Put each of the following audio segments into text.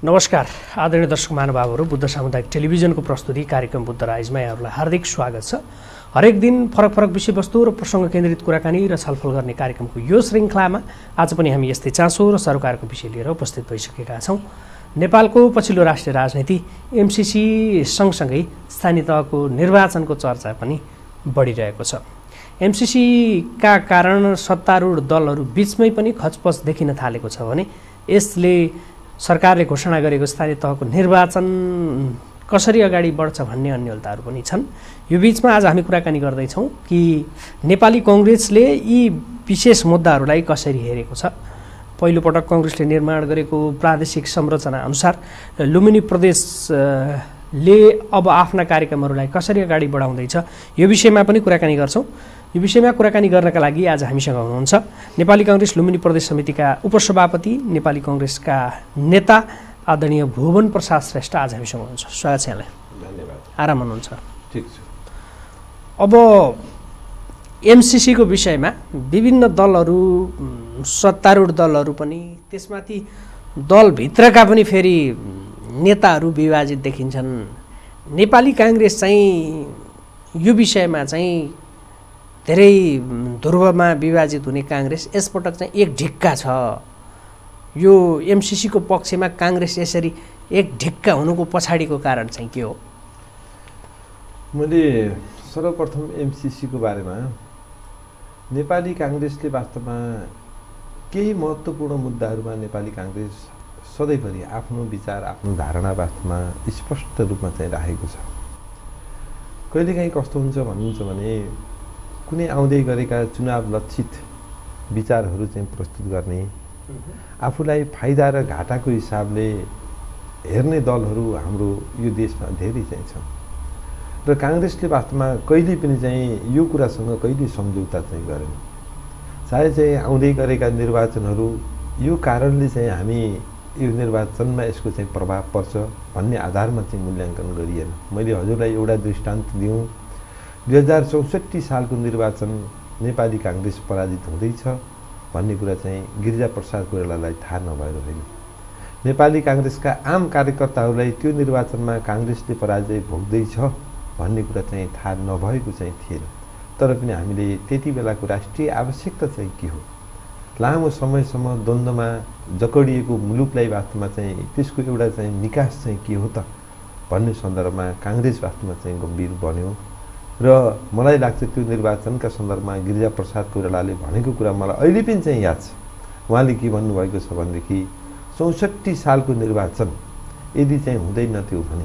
नमस्कार आदरणीय दर्शक महानुभावहरू, बुद्ध सामुदायिक टेलिभिजनको प्रस्तुति कार्यक्रम बुद्ध राइजमा यहाँहरूलाई हार्दिक स्वागत छ। हरेक दिन फरक फरक विषयवस्तु र प्रसङ्ग केन्द्रित कुराकानी र छलफल गर्ने कार्यक्रमको यो श्रृङ्खलामा आज पनि हामी यस्तै चासो र सरोकारको विषय लिएर उपस्थित भइसकेका छौँ। नेपालको पछिल्लो राष्ट्रिय राजनीति एमसीसी सँगसँगै स्थानीय तहको निर्वाचनको चर्चा पनि बढिरहेको छ। एमसीसीका कारण सत्तारूढ दलहरू बीचमै पनि खचपच देखिन थालेको छ भने यसले सरकारले घोषणा गरेको स्थानीय तहको निर्वाचन कसरी अगाडि बढ्छ भन्ने अन्यलताहरू पनि छन्। यो बीचमा आज हामी कुराकानी गर्दैछौँ कि नेपाली कङ्ग्रेसले यी विशेष मुद्दाहरूलाई कसरी हेरेको छ। पहिलोपटक कङ्ग्रेसले निर्माण गरेको प्रादेशिक संरचना अनुसार लुम्बिनी प्रदेशले अब आफ्ना कार्यक्रमहरूलाई कसरी अगाडि बढाउँदैछ, यो विषयमा पनि कुराकानी गर्छौँ। यो विषयमा कुराकानी गर्नका लागि आज हामीसँग हुनुहुन्छ नेपाली कङ्ग्रेस लुम्बिनी प्रदेश समितिका उपसभापति, नेपाली कङ्ग्रेसका नेता आदरणीय भुवन प्रसाद श्रेष्ठ आज हामीसँग हुनुहुन्छ। स्वागत छ यहाँलाई। धन्यवाद। आराम हुनुहुन्छ? ठिक छ। अब एमसीसीको विषयमा विभिन्न दलहरू, सत्तारूढ दलहरू पनि, त्यसमाथि दलभित्रका पनि फेरि नेताहरू विभाजित देखिन्छन्। नेपाली काङ्ग्रेस चाहिँ यो विषयमा चाहिँ धेरै ध्रुवमा विभाजित हुने काङ्ग्रेस यसपटक चाहिँ एक ढिक्का छ। यो एमसीसीको पक्षमा काङ्ग्रेस यसरी एक ढिक्का हुनुको पछाडिको कारण चाहिँ के हो? मैले सर्वप्रथम एमसीसीको बारेमा नेपाली काङ्ग्रेसले वास्तवमा केही महत्त्वपूर्ण मुद्दाहरूमा नेपाली काङ्ग्रेस सधैँभरि आफ्नो विचार, आफ्नो धारणा वास्तवमा स्पष्ट रूपमा चाहिँ राखेको छ। कहिलेकाहीँ कस्तो हुन्छ भन्नुहुन्छ भने कुनै आउँदै गरेका चुनाव लक्षित विचारहरू चाहिँ प्रस्तुत गर्ने, आफूलाई फाइदा र घाटाको हिसाबले हेर्ने दलहरू हाम्रो यो देशमा धेरै चाहिँ छन् र काङ्ग्रेसले वास्तवमा कहिले पनि चाहिँ यो कुरासँग कहिले सम्झौता चाहिँ गरेन। सायद चाहिँ आउँदै गरेका निर्वाचनहरू यो कारणले चाहिँ हामी यो निर्वाचनमा यसको चाहिँ प्रभाव पर्छ भन्ने आधारमा चाहिँ मूल्याङ्कन गरिएन। मैले हजुरलाई एउटा दृष्टान्त दिउँ। 2064 सालको निर्वाचन नेपाली काङ्ग्रेस पराजित हुँदैछ भन्ने कुरा चाहिँ गिरिजाप्रसाद कोइरालालाई थाहा नभएर होइन। नेपाली काङ्ग्रेसका आम कार्यकर्ताहरूलाई त्यो निर्वाचनमा काङ्ग्रेसले पराजय भोग्दैछ भन्ने कुरा चाहिँ थाहा नभएको चाहिँ थिएन। तर पनि हामीले त्यति बेलाको राष्ट्रिय आवश्यकता चाहिँ के हो, लामो समयसम्म द्वन्द्वमा जकडिएको मुलुकलाई वास्तवमा चाहिँ त्यसको एउटा चाहिँ निकास चाहिँ के हो त भन्ने सन्दर्भमा काङ्ग्रेस वास्तवमा चाहिँ गम्भीर बन्यो र मलाई लाग्छ त्यो निर्वाचनका सन्दर्भमा गिरिजाप्रसाद कोइरालाले भनेको कुरा मलाई अहिले पनि चाहिँ याद छ। उहाँले के भन्नुभएको छ भनेदेखि 64 सालको निर्वाचन यदि चाहिँ हुँदैन थियो भने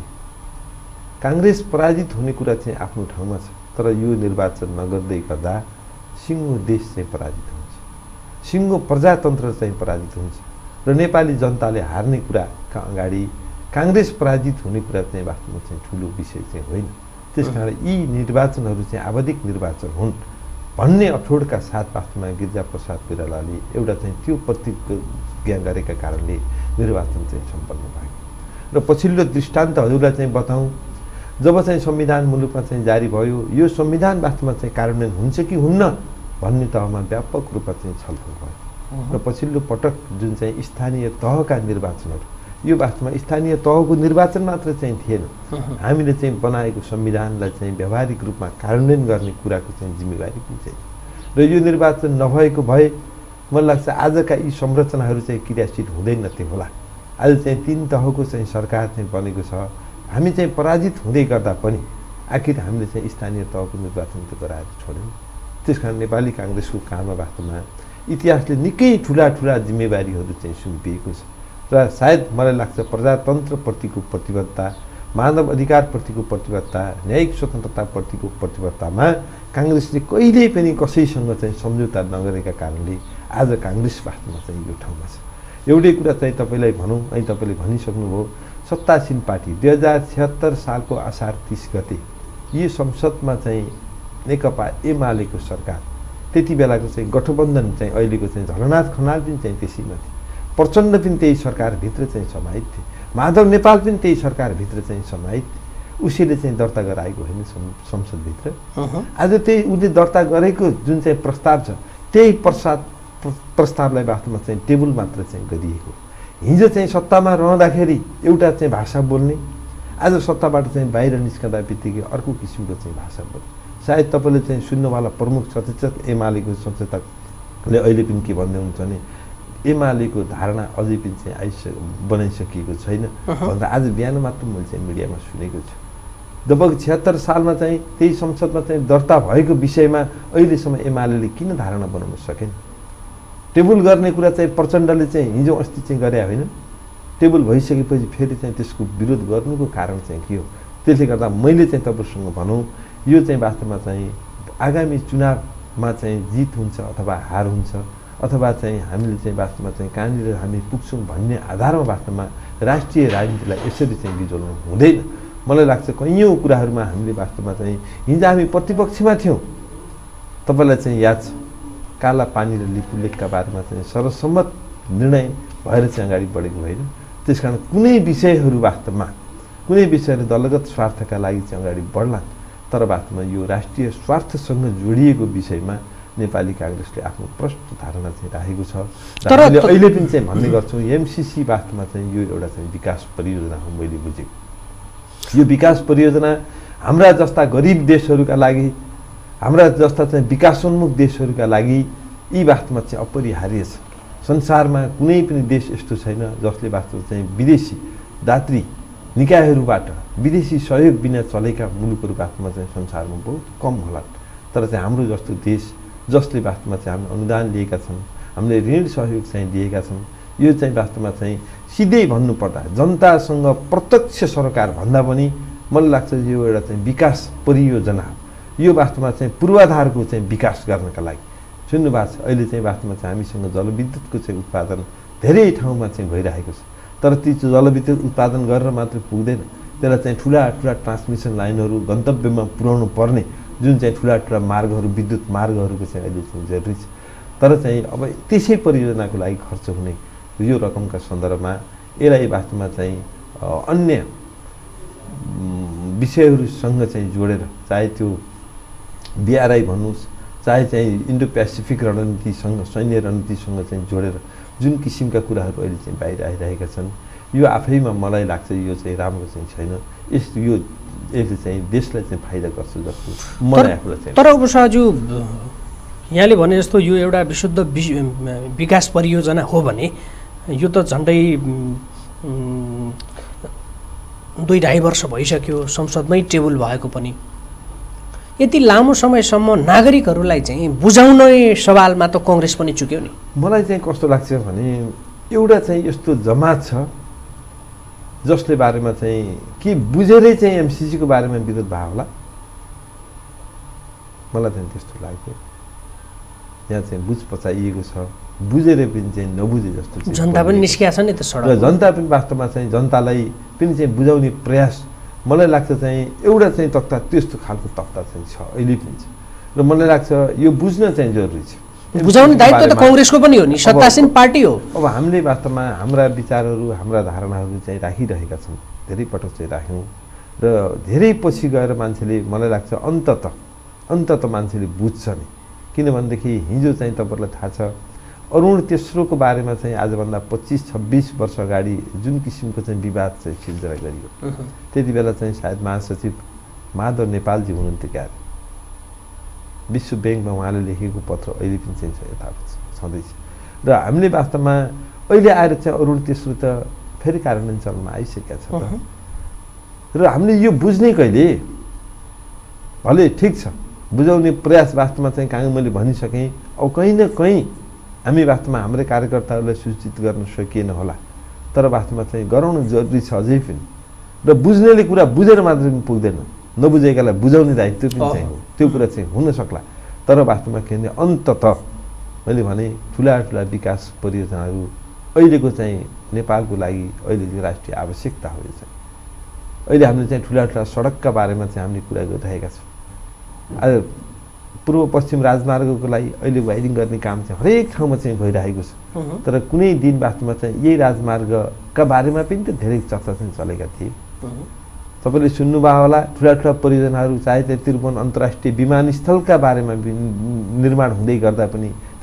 काङ्ग्रेस पराजित हुने कुरा चाहिँ आफ्नो ठाउँमा छ, तर यो निर्वाचन नगर्दै गर्दा सिङ्गो देश चाहिँ पराजित हुन्छ, सिङ्गो प्रजातन्त्र चाहिँ पराजित हुन्छ र नेपाली जनताले हार्ने कुराका अगाडि काङ्ग्रेस पराजित हुने कुरा चाहिँ वास्तवमा चाहिँ ठुलो विषय चाहिँ होइन। त्यसकारण यी निर्वाचनहरू चाहिँ आवधिक निर्वाचन हुन् भन्ने अठोडका साथ वास्तवमा गिरिजाप्रसाद कोइरालाले एउटा चाहिँ त्यो प्रतिज्ञा गरेका कारणले निर्वाचन चाहिँ सम्पन्न भयो। र पछिल्लो दृष्टान्त हजुरलाई चाहिँ बताउँ, जब चाहिँ संविधान मुलुकमा चाहिँ जारी भयो, यो संविधान वास्तवमा चाहिँ कार्यान्वयन हुन्छ कि हुन्न भन्ने तहमा व्यापक रूपमा चाहिँ छलफल भयो र पछिल्लो पटक जुन चाहिँ स्थानीय तहका निर्वाचनहरू, यो वास्तवमा स्थानीय तहको निर्वाचन मात्र चाहिँ थिएन, हामीले चाहिँ बनाएको संविधानलाई चाहिँ व्यावहारिक रूपमा कार्यान्वयन गर्ने कुराको चाहिँ जिम्मेवारी पनि चाहिँ र यो निर्वाचन नभएको भए मलाई लाग्छ आजका यी संरचनाहरू चाहिँ क्रियाशील हुँदैनथे होला। आज चाहिँ 3 तहको चाहिँ सरकार चाहिँ बनेको छ। हामी चाहिँ पराजित हुँदै गर्दा पनि आखिर हामीले चाहिँ स्थानीय तहको निर्वाचन त गराएर छोड्यौँ। त्यसकारण नेपाली काङ्ग्रेसको काममा वास्तवमा इतिहासले निकै ठुला ठुला जिम्मेवारीहरू चाहिँ सुम्पिएको छ र सायद मलाई लाग्छ प्रजातन्त्रप्रतिको प्रतिबद्धता, मानव अधिकारप्रतिको प्रतिबद्धता, न्यायिक स्वतन्त्रताप्रतिको प्रतिबद्धतामा काङ्ग्रेसले कहिल्यै पनि कसैसँग चाहिँ सम्झौता नगरेका कारणले आज काङ्ग्रेस वास्तवमा चाहिँ यो ठाउँमा छ। एउटै कुरा चाहिँ तपाईँलाई भनौँ, अहिले तपाईँले भनिसक्नुभयो, सत्तासीन पार्टी 2076 सालको असार 30 गते यो संसदमा चाहिँ नेकपा एमालेको सरकार, त्यति बेलाको चाहिँ गठबन्धन चाहिँ अहिलेको चाहिँ झलनाथ खनाल पनि चाहिँ त्यसैमा थिए, प्रचण्ड पनि त्यही सरकारभित्र चाहिँ समाहित थिए, माधव नेपाल पनि त्यही सरकारभित्र चाहिँ समाहित थिए। उसैले चाहिँ दर्ता गराएको होइन संसदभित्र। आज त्यही उसले दर्ता गरेको जुन चाहिँ प्रस्ताव छ त्यही प्रस्तावलाई वास्तवमा चाहिँ टेबल मात्र चाहिँ गरिएको, हिजो चाहिँ सत्तामा रहँदाखेरि एउटा चाहिँ भाषा बोल्ने, आज सत्ताबाट चाहिँ बाहिर निस्कँदा बित्तिकै अर्को किसिमको चाहिँ भाषा बोल्ने। सायद तपाईँले चाहिँ सुन्नुवाला प्रमुख सचेतक एमालेको सचेतकले अहिले पनि के भन्दै हुन्छ भने एमालेको धारणा अझै पनि चाहिँ बनाइसकिएको छैन भनेर आज बिहान मात्र मैले चाहिँ मिडियामा सुनेको छु। लगभग 76 सालमा चाहिँ त्यही संसदमा चाहिँ दर्ता भएको विषयमा अहिलेसम्म एमाले किन धारणा बनाउन सकेन? टेबल गर्ने कुरा चाहिँ प्रचण्डले चाहिँ हिजो अस्ति चाहिँ गरे होइन, टेबल भइसकेपछि फेरि चाहिँ त्यसको विरोध गर्नुको कारण चाहिँ के हो? त्यसले गर्दा मैले चाहिँ तपाईँसँग भनौँ यो चाहिँ वास्तवमा चाहिँ आगामी चुनावमा चाहिँ जित हुन्छ अथवा हार हुन्छ अथवा चाहिँ हामीले चाहिँ वास्तवमा चाहिँ कहाँनिर हामी पुग्छौँ भन्ने आधारमा वास्तवमा राष्ट्रिय राजनीतिलाई यसरी चाहिँ बिजोल्नु हुँदैन। मलाई लाग्छ कैयौँ कुराहरूमा हामीले वास्तवमा चाहिँ हिजो हामी प्रतिपक्षमा थियौँ, तपाईँलाई चाहिँ याद छ काला पानी र लिपुलेखका बारेमा चाहिँ सर्वसम्मत निर्णय भएर चाहिँ अगाडि बढेको होइन। त्यसकारण कुनै विषयहरू वास्तवमा कुनै विषयहरू दलगत स्वार्थका लागि चाहिँ अगाडि बढ्ला, तर वास्तवमा यो राष्ट्रिय स्वार्थसँग जोडिएको विषयमा नेपाली काङ्ग्रेसले आफ्नो प्रष्ट धारणा चाहिँ राखेको छ। तर अहिले पनि चाहिँ भन्ने गर्छौँ एमसिसी वास्तवमा चाहिँ यो एउटा चाहिँ विकास परियोजना हो। मैले बुझेको यो विकास परियोजना हाम्रा जस्ता गरिब देशहरूका लागि, हाम्रा जस्ता चाहिँ विकासोन्मुख देशहरूका लागि यी वास्तवमा चाहिँ अपरिहार्य छ। संसारमा कुनै पनि देश यस्तो छैन जसले वास्तवमा चाहिँ विदेशी दात्री निकायहरूबाट विदेशी सहयोग बिना चलेका मुलुकहरू वास्तवमा चाहिँ संसारमा बहुत कम होला। तर चाहिँ हाम्रो जस्तो देश जसले वास्तवमा चाहिँ हामीले अनुदान लिएका छन्, हामीले ऋण सहयोग चाहिँ दिएका छन्, यो चाहिँ वास्तवमा चाहिँ सिधै भन्नुपर्दा जनतासँग प्रत्यक्ष सरकार भन्दा पनि मलाई लाग्छ यो एउटा चाहिँ विकास परियोजना हो। यो वास्तवमा चाहिँ पूर्वाधारको चाहिँ विकास गर्नका लागि सुन्नुभएको छ। अहिले चाहिँ वास्तवमा चाहिँ हामीसँग जलविद्युतको चाहिँ उत्पादन धेरै ठाउँमा चाहिँ भइरहेको छ, तर ती जलविद्युत उत्पादन गरेर मात्र पुग्दैन, त्यसलाई चाहिँ ठुला ठुला ट्रान्समिसन लाइनहरू गन्तव्यमा पुर्याउनु पर्ने जुन चाहिँ ठुला ठुला मार्गहरू विद्युत मार्गहरूको चाहिँ अहिले चाहिँ जरुरी छ। तर चाहिँ अब त्यसै परियोजनाको लागि खर्च हुने यो रकमका सन्दर्भमा यसलाई वास्तवमा चाहिँ अन्य विषयहरूसँग चाहिँ जोडेर चाहे त्यो बिआरआई भन्नुहोस् चाहे चाहिँ इन्डो पेसिफिक रणनीतिसँग सैन्य रणनीतिसँग चाहिँ जोडेर जुन किसिमका कुराहरू अहिले चाहिँ बाहिर आइरहेका छन् यो आफैमा मलाई लाग्छ यो चाहिँ राम्रो चाहिँ छैन। यसले चाहिँ देशलाई चाहिँ फाइदा गर्छ जस्तो मलाई आफूलाई चाहिँ। तर उपसभाज्यू यहाँले भने जस्तो यो एउटा विशुद्ध विकास परियोजना हो भने यो त झन्डै 2-2.5 वर्ष भइसक्यो संसदमै टेबल भएको पनि। यति लामो समयसम्म नागरिकहरूलाई चाहिँ बुझाउने सवालमा त कांग्रेस पनि चुक्यो नि। मलाई चाहिँ कस्तो लाग्छ भने एउटा चाहिँ यस्तो जमात छ जसले बारेमा चाहिँ के बुझेरै चाहिँ एमसिसीको बारेमा विरोध भयो होला, मलाई चाहिँ त्यस्तो लाग्यो। यहाँ चाहिँ बुझ पचाइएको छ, बुझेर पनि चाहिँ नबुझे जस्तो जनता पनि निस्किया छ नि त सडक। जनता पनि वास्तवमा चाहिँ जनतालाई पनि चाहिँ बुझाउने प्रयास मलाई लाग्छ चाहिँ एउटा चाहिँ तक्ता त्यस्तो खालको तक्ता चाहिँ छ अहिले पनि छ र मलाई लाग्छ यो बुझ्न चाहिँ जरुरी छ। बुझाउने दायित्व त कांग्रेसको पनि हो नि, सत्तासीन पार्टी हो। अब हामीले वास्तवमा हाम्रा विचारहरू हाम्रा धारणाहरू चाहिँ राखिरहेका छौँ, धेरै पटक चाहिँ राख्यौँ र धेरै पछि गएर मान्छेले मलाई लाग्छ अन्तत मान्छेले बुझ्छ नि। किनभनेदेखि हिजो चाहिँ तपाईँहरूलाई थाहा छ अरुण तेस्रोको बारेमा चाहिँ आजभन्दा 25-26 वर्ष अगाडि जुन किसिमको चाहिँ विवाद चाहिँ सिर्जना गरियो त्यति बेला चाहिँ सायद महासचिव माधव नेपालजी हुनुहुन्थ्यो क्या। विश्व ब्याङ्कमा उहाँले लेखेको पत्र अहिले पनि चाहिँ यथावत छँदैछ र हामीले वास्तवमा अहिले आएर चाहिँ अरुण तेस्रो त फेरि कार्यान्वयन चलनमा आइसकेका छ र हामीले यो बुझ्ने कहिले भले ठिक छ बुझाउने प्रयास वास्तवमा चाहिँ कहाँ मैले भनिसकेँ। अब कहीँ न कहीँ हामी वास्तवमा हाम्रै कार्यकर्ताहरूलाई सूचित गर्न सकिएन होला, तर वास्तवमा चाहिँ गराउनु जरुरी छ अझै पनि र बुझ्नेले कुरा बुझेर मात्र पनि पुग्दैन, नबुझेकालाई बुझाउने दायित्व पनि चाहिँ हो, त्यो कुरा चाहिँ हुन सक्ला। तर वास्तवमा के भने अन्ततः मैले भने ठुला ठुला विकास परियोजनाहरू अहिलेको चाहिँ नेपालको लागि अहिले राष्ट्रिय आवश्यकता हो। चाहिँ अहिले हामीले चाहिँ ठुला ठुला सडकका बारेमा चाहिँ हामीले कुरा गरिरहेका छौँ। आज पूर्व पश्चिम राजमार्गको लागि अहिले वाइरिङ गर्ने काम चाहिँ हरेक ठाउँमा चाहिँ भइरहेको छ, तर कुनै दिन वास्तवमा चाहिँ यही राजमार्गका बारेमा पनि त धेरै चर्चा चाहिँ चलेका थिए। तपाईँले सुन्नुभयो होला ठुला ठुला परियोजनाहरू चाहे त्यो त्रिभुवन अन्तर्राष्ट्रिय विमानस्थलका बारेमा निर्माण हुँदै गर्दा पनि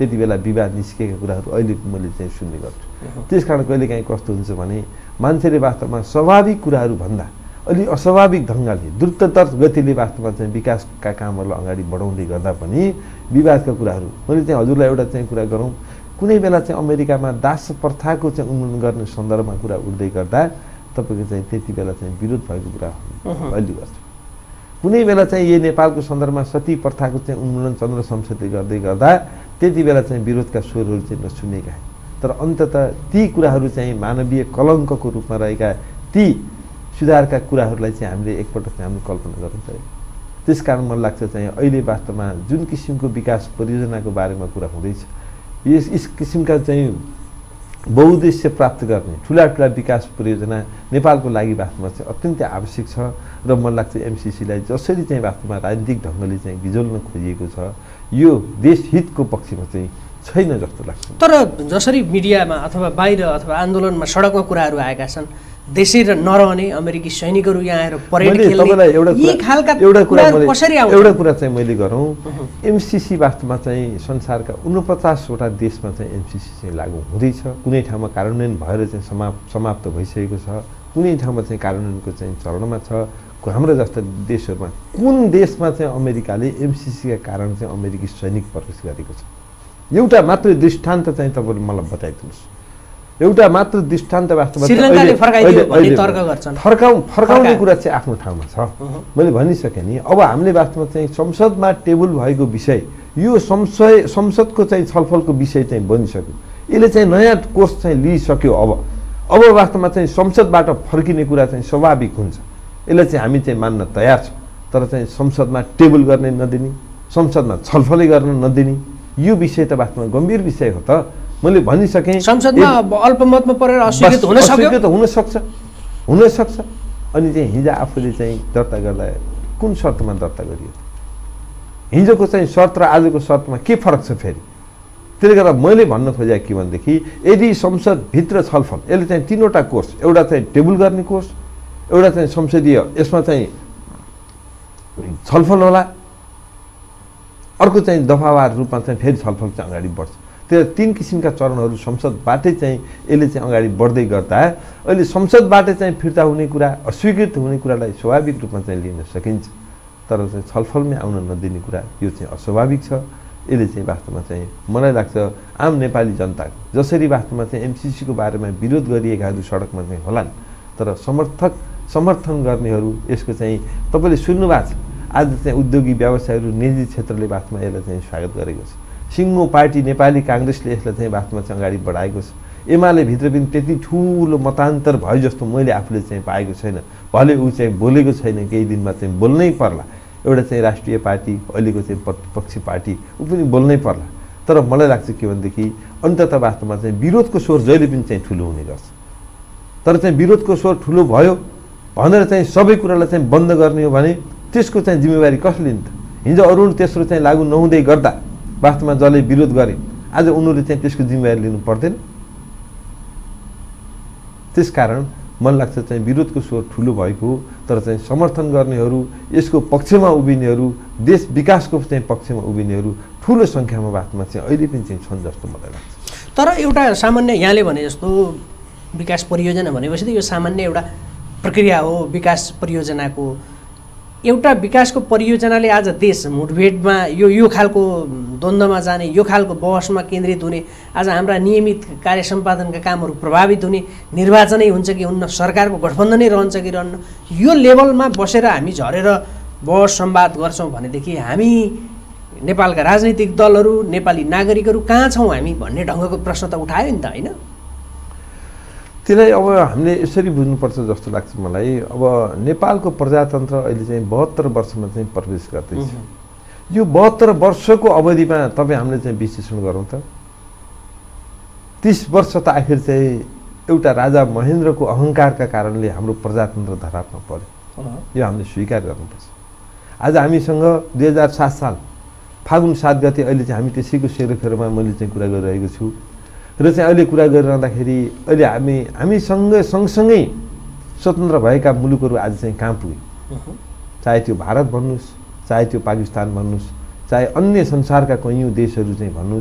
त्यति बेला विवाद निस्केका कुराहरू अहिले मैले चाहिँ सुन्ने गर्छु। त्यसकारण कहिलेकाहीँ कस्तो हुन्छ भने मान्छेले वास्तवमा स्वाभाविक कुराहरू भन्दा अलि अस्वाभाविक ढङ्गले द्रुततर गतिले वास्तवमा चाहिँ विकासका कामहरूलाई अगाडि बढाउँदै गर्दा पनि विवादका कुराहरू मैले चाहिँ हजुरलाई एउटा चाहिँ कुरा गरौँ, कुनै बेला चाहिँ अमेरिकामा दास प्रथाको चाहिँ उन्मूलन गर्ने सन्दर्भमा कुरा उठ्दै गर्दा तपाईँको चाहिँ त्यति बेला चाहिँ विरोध भएको कुरा अहिले गर्छु। कुनै बेला चाहिँ यही नेपालको सन्दर्भमा सती प्रथाको चाहिँ उन्मूलन चन्द्र संसदले गर्दै गर्दा त्यति बेला चाहिँ विरोधका स्वरहरू चाहिँ नसुनेका, तर अन्ततः ती कुराहरू चाहिँ मानवीय कलङ्कको रूपमा रहेका ती सुधारका कुराहरूलाई चाहिँ हामीले एकपटक चाहिँ हामीले कल्पना गर्नु पऱ्यो। त्यसकारण मलाई लाग्छ चाहिँ अहिले वास्तवमा जुन किसिमको विकास परियोजनाको बारेमा कुरा हुँदैछ, यस किसिमका चाहिँ बहुउद्देश्य प्राप्त गर्ने ठुला ठुला विकास परियोजना नेपालको लागि वास्तवमा चाहिँ अत्यन्तै आवश्यक छ र मलाई लाग्छ एमसिसीलाई जसरी चाहिँ वास्तवमा राजनीतिक ढङ्गले चाहिँ गिजोल्न खोजिएको छ यो देशहितको पक्षमा चाहिँ छैन जस्तो लाग्छ। तर जसरी मिडियामा अथवा बाहिर अथवा आन्दोलनमा सडकमा कुराहरू आएका छन्, देशै नरहने अमेरिकी सैनिकहरू यहाँ आएर परेड खेल्ने यी खालका कसरी आउँछ? एउटा कुरा चाहिँ मैले गरौँ, एमसिसी वास्तवमा चाहिँ संसारका 49वटा देशमा चाहिँ एमसिसी चाहिँ लागू हुँदैछ। कुनै ठाउँमा कार्यान्वयन भएर चाहिँ समाप्त भइसकेको छ, कुनै ठाउँमा चाहिँ कार्यान्वयनको चाहिँ चरणमा छ। हाम्रो जस्ता देशहरूमा कुन देशमा चाहिँ अमेरिकाले एमसिसीका कारण चाहिँ अमेरिकी सैनिक प्रवेश गरेको छ? एउटा मात्र दृष्टान्त चाहिँ तपाईँले मलाई बताइदिनुहोस्। एउटा मात्र दृष्टान्त वास्तवमा फर्काउने कुरा चाहिँ आफ्नो ठाउँमा छ। मैले भनिसकेँ नि, अब हामीले वास्तवमा चाहिँ संसदमा टेबल भएको विषय यो संसदको चाहिँ छलफलको विषय चाहिँ बनिसक्यो, यसले चाहिँ नयाँ कोर्स चाहिँ लिइसक्यो। अब वास्तवमा चाहिँ संसदबाट फर्किने कुरा चाहिँ स्वाभाविक हुन्छ, यसलाई चाहिँ हामी चाहिँ मान्न तयार छौँ। तर चाहिँ संसदमा टेबल गर्ने नदिने, संसदमा छलफलै गर्न नदिने यो विषय त वास्तवमा गम्भीर विषय हो। त मैले भनिसकेँ संसदमा अल्पमतमा परेर अस्वीकृत हुन सक्छ। अनि चाहिँ हिजो आफूले चाहिँ दर्ता गर्दा कुन शर्तमा दर्ता गरियो? हिजोको चाहिँ शर्त र आजको शर्तमा के फरक छ फेरि? त्यसले गर्दा मैले भन्न खोजेको के भनेदेखि यदि संसदभित्र छलफल यसले चाहिँ 3वटा कोर्स, एउटा चाहिँ टेबल गर्ने कोर्स, एउटा चाहिँ संसदीय यसमा चाहिँ छलफल होला, अर्को चाहिँ दफावार रूपमा चाहिँ फेरि छलफल चाहिँ अगाडि बढ्छ। त्यो 3 किसिमका चरणहरू संसदबाटै चाहिँ यसले चाहिँ अगाडि बढ्दै गर्दा अहिले संसदबाटै चाहिँ फिर्ता हुने कुरा, अस्वीकृत हुने कुरालाई स्वाभाविक रूपमा चाहिँ लिन सकिन्छ, तर चाहिँ छलफलमै आउन नदिने कुरा यो चाहिँ अस्वाभाविक छ। यसले चाहिँ वास्तवमा चाहिँ मलाई लाग्छ आम नेपाली जनताको जसरी वास्तवमा चाहिँ एमसिसीको बारेमा विरोध गरिएकाहरू सडकमा चाहिँ होलान्, तर समर्थन गर्नेहरू यसको चाहिँ तपाईँले सुन्नुभएको छ आज चाहिँ उद्योगी व्यवसायहरू निजी क्षेत्रले वास्तवमा यसलाई चाहिँ स्वागत गरेको छ। सिङ्गो पार्टी नेपाली काङ्ग्रेसले यसलाई चाहिँ वास्तवमा चाहिँ अगाडि बढाएको छ। एमाले भित्र पनि त्यति ठुलो मतान्तर भयो जस्तो मैले आफूले चाहिँ पाएको छैन। भले ऊ चाहिँ बोलेको छैन, केही दिनमा चाहिँ बोल्नै पर्ला। एउटा चाहिँ राष्ट्रिय पार्टी अहिलेको चाहिँ प्रतिपक्षी पार्टी ऊ पनि बोल्नै पर्ला। तर मलाई लाग्छ के भनेदेखि अन्ततः वास्तवमा चाहिँ विरोधको स्वर जहिले पनि चाहिँ ठुलो हुने गर्छ। तर चाहिँ विरोधको स्वर ठुलो भयो भनेर चाहिँ सबै कुरालाई चाहिँ बन्द गर्ने हो भने त्यसको चाहिँ जिम्मेवारी कसले लिन्छ? हिजो अरुण तेस्रो चाहिँ लागू नहुँदै गर्दा वास्तवमा जसले विरोध गरे आज उनीहरूले चाहिँ त्यसको जिम्मेवारी लिनु पर्दैन। त्यसकारण मलाई लाग्छ चाहिँ विरोधको स्वर ठुलो भएको हो, तर चाहिँ समर्थन गर्नेहरू, यसको पक्षमा उभिनेहरू, देश विकासको चाहिँ पक्षमा उभिनेहरू ठुलो सङ्ख्यामा वास्तवमा चाहिँ अहिले पनि चाहिँ छन् जस्तो मलाई लाग्छ। तर एउटा सामान्य यहाँले भने जस्तो विकास परियोजना भनेपछि त यो सामान्य एउटा प्रक्रिया हो। विकास परियोजनाको एउटा विकासको परियोजनाले आज देश मुठभेडमा यो खालको द्वन्द्वमा जाने, यो खालको बहसमा केन्द्रित हुने, आज हाम्रा नियमित कार्य सम्पादनका कामहरू प्रभावित हुने, निर्वाचनै हुन्छ कि हुन्न, सरकारको गठबन्धनै रहन्छ कि रहन्न, यो लेभलमा बसेर हामी झरेर बहस संवाद गर्छौँ भनेदेखि हामी नेपालका राजनीतिक दलहरू, नेपाली नागरिकहरू कहाँ छौँ हामी भन्ने ढङ्गको प्रश्न त उठायो नि त, होइन? त्यसलाई अब हामीले यसरी बुझ्नुपर्छ जस्तो लाग्छ मलाई। अब नेपालको प्रजातन्त्र अहिले चाहिँ 72 वर्षमा चाहिँ प्रवेश गर्दैछ। यो 72 वर्षको अवधिमा तपाईँ हामीले चाहिँ विश्लेषण गरौँ त 30 वर्ष त आखिर चाहिँ एउटा राजा महेन्द्रको अहङ्कारका कारणले हाम्रो प्रजातन्त्र धरापमा पर्यो। यो हामीले स्वीकार गर्नुपर्छ। आज हामीसँग 2007 साल फागुन 7 गते अहिले चाहिँ हामी त्यसैको सेरोफेरोमा मैले चाहिँ कुरा गरिरहेको छु र चाहिँ अहिले कुरा गरिरहँदाखेरि अहिले सँगसँगै स्वतन्त्र भएका मुलुकहरू आज चाहिँ कहाँ पुगे? चाहे त्यो भारत भन्नुहोस्, चाहे त्यो पाकिस्तान भन्नुहोस्, चाहे अन्य संसारका कैयौँ देशहरू चाहिँ भन्नुहोस्,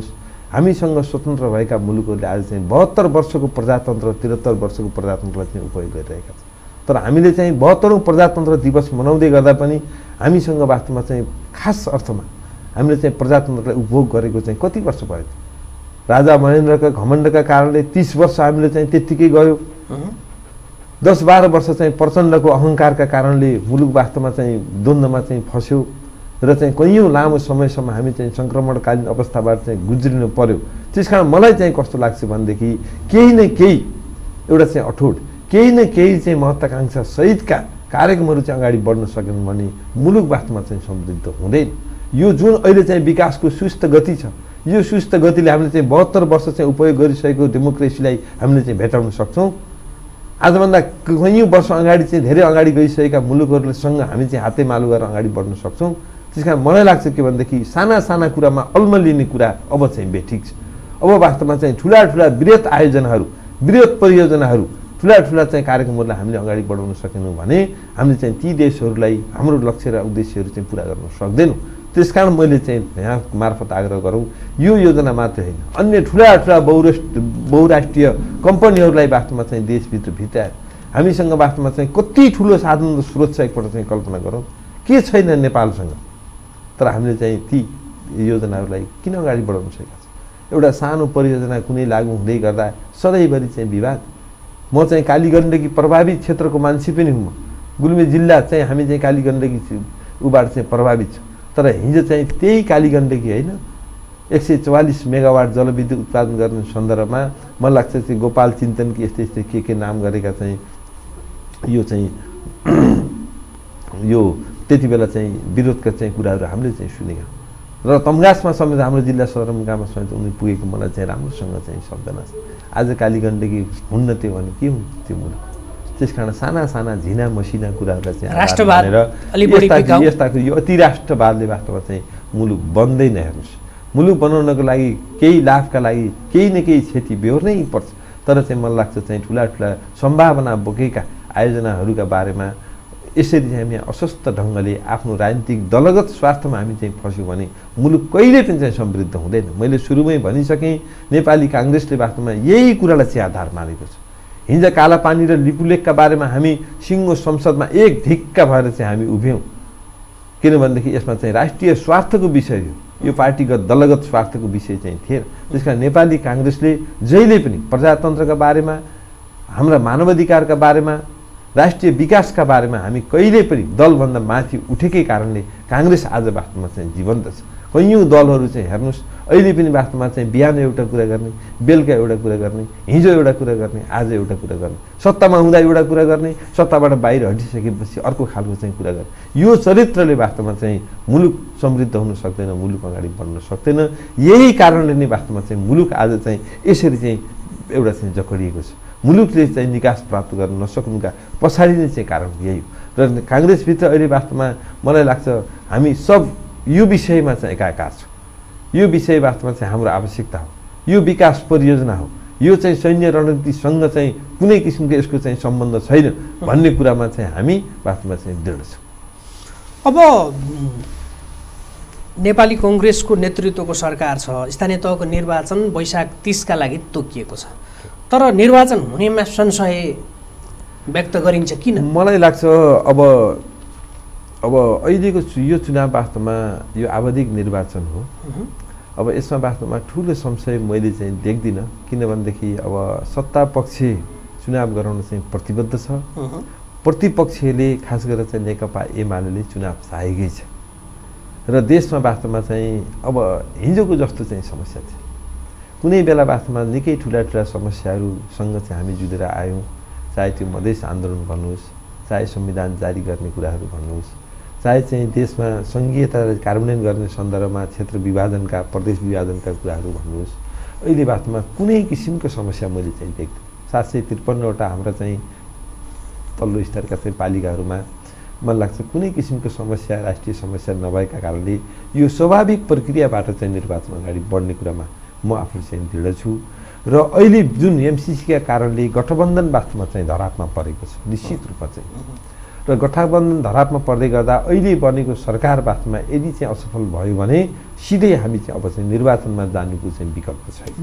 हामीसँग स्वतन्त्र भएका मुलुकहरूले आज चाहिँ 72 वर्षको प्रजातन्त्र 73 वर्षको प्रजातन्त्रलाई चाहिँ उपयोग गरिरहेका छन्। तर हामीले चाहिँ 72औं प्रजातन्त्र दिवस मनाउँदै गर्दा पनि हामीसँग वास्तवमा चाहिँ खास अर्थमा हामीले चाहिँ प्रजातन्त्रलाई उपभोग गरेको चाहिँ कति वर्ष भयो? राजा महेन्द्रका घमण्डका कारणले 30 वर्ष हामीले चाहिँ त्यत्तिकै गयो। 10-12 वर्ष चाहिँ प्रचण्डको अहङ्कारका कारणले मुलुक वास्तवमा चाहिँ द्वन्द्वमा चाहिँ फस्यो र चाहिँ कैयौँ लामो समयसम्म हामी चाहिँ सङ्क्रमणकालीन अवस्थाबाट चाहिँ गुज्रिनु पर्यो। त्यसकारण मलाई चाहिँ कस्तो लाग्छ भनेदेखि केही न केही एउटा चाहिँ अठोट केही न केही चाहिँ महत्त्वाकांक्षा सहितका कार्यक्रमहरू चाहिँ अगाडि बढ्न सकेन भने मुलुक वास्तवमा चाहिँ समृद्ध हुँदैन। यो जुन अहिले चाहिँ विकासको सुस्त गति छ, यो सुस्त गतिले हामीले चाहिँ 72 वर्ष चाहिँ उपयोग गरिसकेको डेमोक्रेसीलाई हामीले चाहिँ भेटाउन सक्छौँ। आजभन्दा कैयौँ वर्ष अगाडि चाहिँ धेरै अगाडि गइसकेका मुलुकहरूसँग हामी चाहिँ हातेमालो गरेर अगाडि बढ्न सक्छौँ। त्यसकारण मलाई लाग्छ के भनेदेखि साना साना कुरामा अल्मलिने कुरा अब चाहिँ बेठिक छ। अब वास्तवमा चाहिँ ठुला ठुला वृहत आयोजनाहरू, वृहत परियोजनाहरू, ठुला ठुला चाहिँ कार्यक्रमहरूलाई हामीले अगाडि बढाउन सकेनौँ भने हामीले चाहिँ ती देशहरूलाई हाम्रो लक्ष्य र उद्देश्यहरू चाहिँ पुरा गर्न सक्दैनौँ। त्यसकारण मैले चाहिँ यहाँ मार्फत आग्रह गरौँ, यो योजना मात्र होइन, अन्य ठुला ठुला बहुराष्ट्रिय कम्पनीहरूलाई वास्तवमा चाहिँ देशभित्र भित्राएर हामीसँग वास्तवमा चाहिँ कति ठुलो साधन र स्रोत छ एकपल्ट चाहिँ कल्पना गरौँ। के छैन नेपालसँग, तर हामीले चाहिँ ती योजनाहरूलाई किन अगाडि बढाउन सकेका छौँ? एउटा सानो परियोजना कुनै लागू हुँदै गर्दा सधैँभरि चाहिँ विवाद। म चाहिँ कालीगण्डकी प्रभावित क्षेत्रको मान्छे पनि हुँ। गुल्मी जिल्ला चाहिँ हामी चाहिँ कालीगण्डकी उबाट चाहिँ प्रभावित छ। तर हिजो चाहिँ त्यही कालीगण्डकी होइन 144 मेगावाट जलविद्युत उत्पादन गर्ने सन्दर्भमा मलाई लाग्छ चाहिँ गोपाल चिन्तनकी यस्तै यस्तै के नाम गरेका चाहिँ यो चाहिँ यो त्यति बेला चाहिँ विरोधका चाहिँ कुराहरू हामीले चाहिँ सुनेका र तम्घासमा समेत हाम्रो जिल्ला सदरमुकाममा समेत उनी पुगेको मलाई चाहिँ राम्रोसँग चाहिँ सक्दैन। आज कालीगण्डकी हुन्न त्यो भने के हुन्छ त्यो मुलुक? त्यसकारण साना साना झिना मसिना कुराहरूलाई चाहिँ यस्ताको यो अति राष्ट्रवादले वास्तवमा चाहिँ मुलुक बन्दैन। हेर्नुहोस्, मुलुक बनाउनको लागि केही लाभका लागि केही न केही क्षति बेहोर्नै पर्छ। तर चाहिँ मलाई लाग्छ चाहिँ ठुला ठुला सम्भावना बोकेका आयोजनाहरूका बारेमा यसरी चाहिँ हामी अस्वस्थ ढङ्गले आफ्नो राजनीतिक दलगत स्वार्थमा हामी चाहिँ फस्यौँ भने मुलुक कहिले पनि चाहिँ समृद्ध हुँदैन। मैले सुरुमै भनिसकेँ, नेपाली काङ्ग्रेसले वास्तवमा यही कुरालाई चाहिँ आधार मानेको छ। हिजो कालापानी र लिपुलेखका बारेमा हामी सिङ्गो संसदमा एक धिक्का भएर चाहिँ हामी उभ्यौँ। किनभनेदेखि यसमा चाहिँ राष्ट्रिय स्वार्थको विषय हो, यो पार्टीगत दलगत स्वार्थको विषय चाहिँ थिएन। त्यसकारण नेपाली काङ्ग्रेसले जहिले पनि प्रजातन्त्रका बारेमा, हाम्रा मानवाधिकारका बारेमा, राष्ट्रिय विकासका बारेमा हामी कहिले पनि दलभन्दा माथि उठेकै कारणले काङ्ग्रेस आज वास्तवमा चाहिँ जीवन्त छ। कैयौँ दलहरू चाहिँ हेर्नुहोस् अहिले पनि वास्तवमा चाहिँ बिहान एउटा कुरा गर्ने, बेलुका एउटा कुरा गर्ने, हिजो एउटा कुरा गर्ने, आज एउटा कुरा गर्ने, सत्तामा हुँदा एउटा कुरा गर्ने, सत्ताबाट बाहिर हटिसकेपछि अर्को खालको चाहिँ कुरा गर्ने। यो चरित्रले वास्तवमा चाहिँ मुलुक समृद्ध हुन सक्दैन, मुलुक अगाडि बढ्न सक्दैन। यही कारणले नै वास्तवमा चाहिँ मुलुक आज चाहिँ यसरी चाहिँ एउटा चाहिँ जकडिएको छ। मुलुकले चाहिँ निकास प्राप्त गर्न नसक्नुका पछाडि नै चाहिँ कारण यही हो। र काङ्ग्रेसभित्र अहिले वास्तवमा मलाई लाग्छ हामी सब यो विषयमा चाहिँ एकाकार छौँ। यो विषय वास्तवमा चाहिँ हाम्रो आवश्यकता हो, यो विकास परियोजना हो, यो चाहिँ सैन्य रणनीतिसँग चाहिँ कुनै किसिमको यसको चाहिँ सम्बन्ध छैन भन्ने कुरामा चाहिँ हामी वास्तवमा चाहिँ दृढ छौँ। अब नेपाली कङ्ग्रेसको नेतृत्वको सरकार छ, स्थानीय तहको निर्वाचन वैशाख 30 का लागि तोकिएको छ, तर निर्वाचन हुनेमा संशय व्यक्त गरिन्छ किन? मलाई लाग्छ अब अहिलेको यो चुनाव वास्तवमा यो आवधिक निर्वाचन हो। अब यसमा वास्तवमा ठुलो संशय मैले चाहिँ देख्दिनँ। किनभनेदेखि अब सत्ता पक्ष चुनाव गराउन चाहिँ प्रतिबद्ध छ, प्रतिपक्षले खास गरेर चाहिँ नेकपा एमाले चुनाव चाहेकै छ र देशमा वास्तवमा चाहिँ अब हिजोको जस्तो चाहिँ समस्या थियो। कुनै बेला वास्तवमा निकै ठुला ठुला समस्याहरूसँग चाहिँ हामी जुधेर आयौँ, चाहे त्यो मधेस आन्दोलन भन्नुहोस्, चाहे संविधान जारी गर्ने कुराहरू भन्नुहोस्, चाहे चाहिँ देशमा सङ्घीयता कार्यान्वयन गर्ने सन्दर्भमा क्षेत्र विभाजनका प्रदेश विभाजनका कुराहरू भन्नुहोस्। अहिले वास्तवमा कुनै किसिमको समस्या मैले चाहिँ देख्दिनँ। 753वटा हाम्रा चाहिँ तल्लो स्तरका चाहिँ पालिकाहरूमा मलाई लाग्छ कुनै किसिमको समस्या राष्ट्रिय समस्या नभएका कारणले यो स्वाभाविक प्रक्रियाबाट चाहिँ निर्वाचन अगाडि बढ्ने कुरामा म आफू चाहिँ दृढ छु। र अहिले जुन एमसिसीका कारणले गठबन्धन वास्तवमा चाहिँ धरापमा परेको छ निश्चित रूपमा चाहिँ। र गठबन्धन धरापमा पर्दै गर्दा अहिले बनेको सरकार वास्तवमा यदि चाहिँ असफल भयो भने सिधै हामी चाहिँ अब चाहिँ निर्वाचनमा जानुको चाहिँ विकल्प छैन।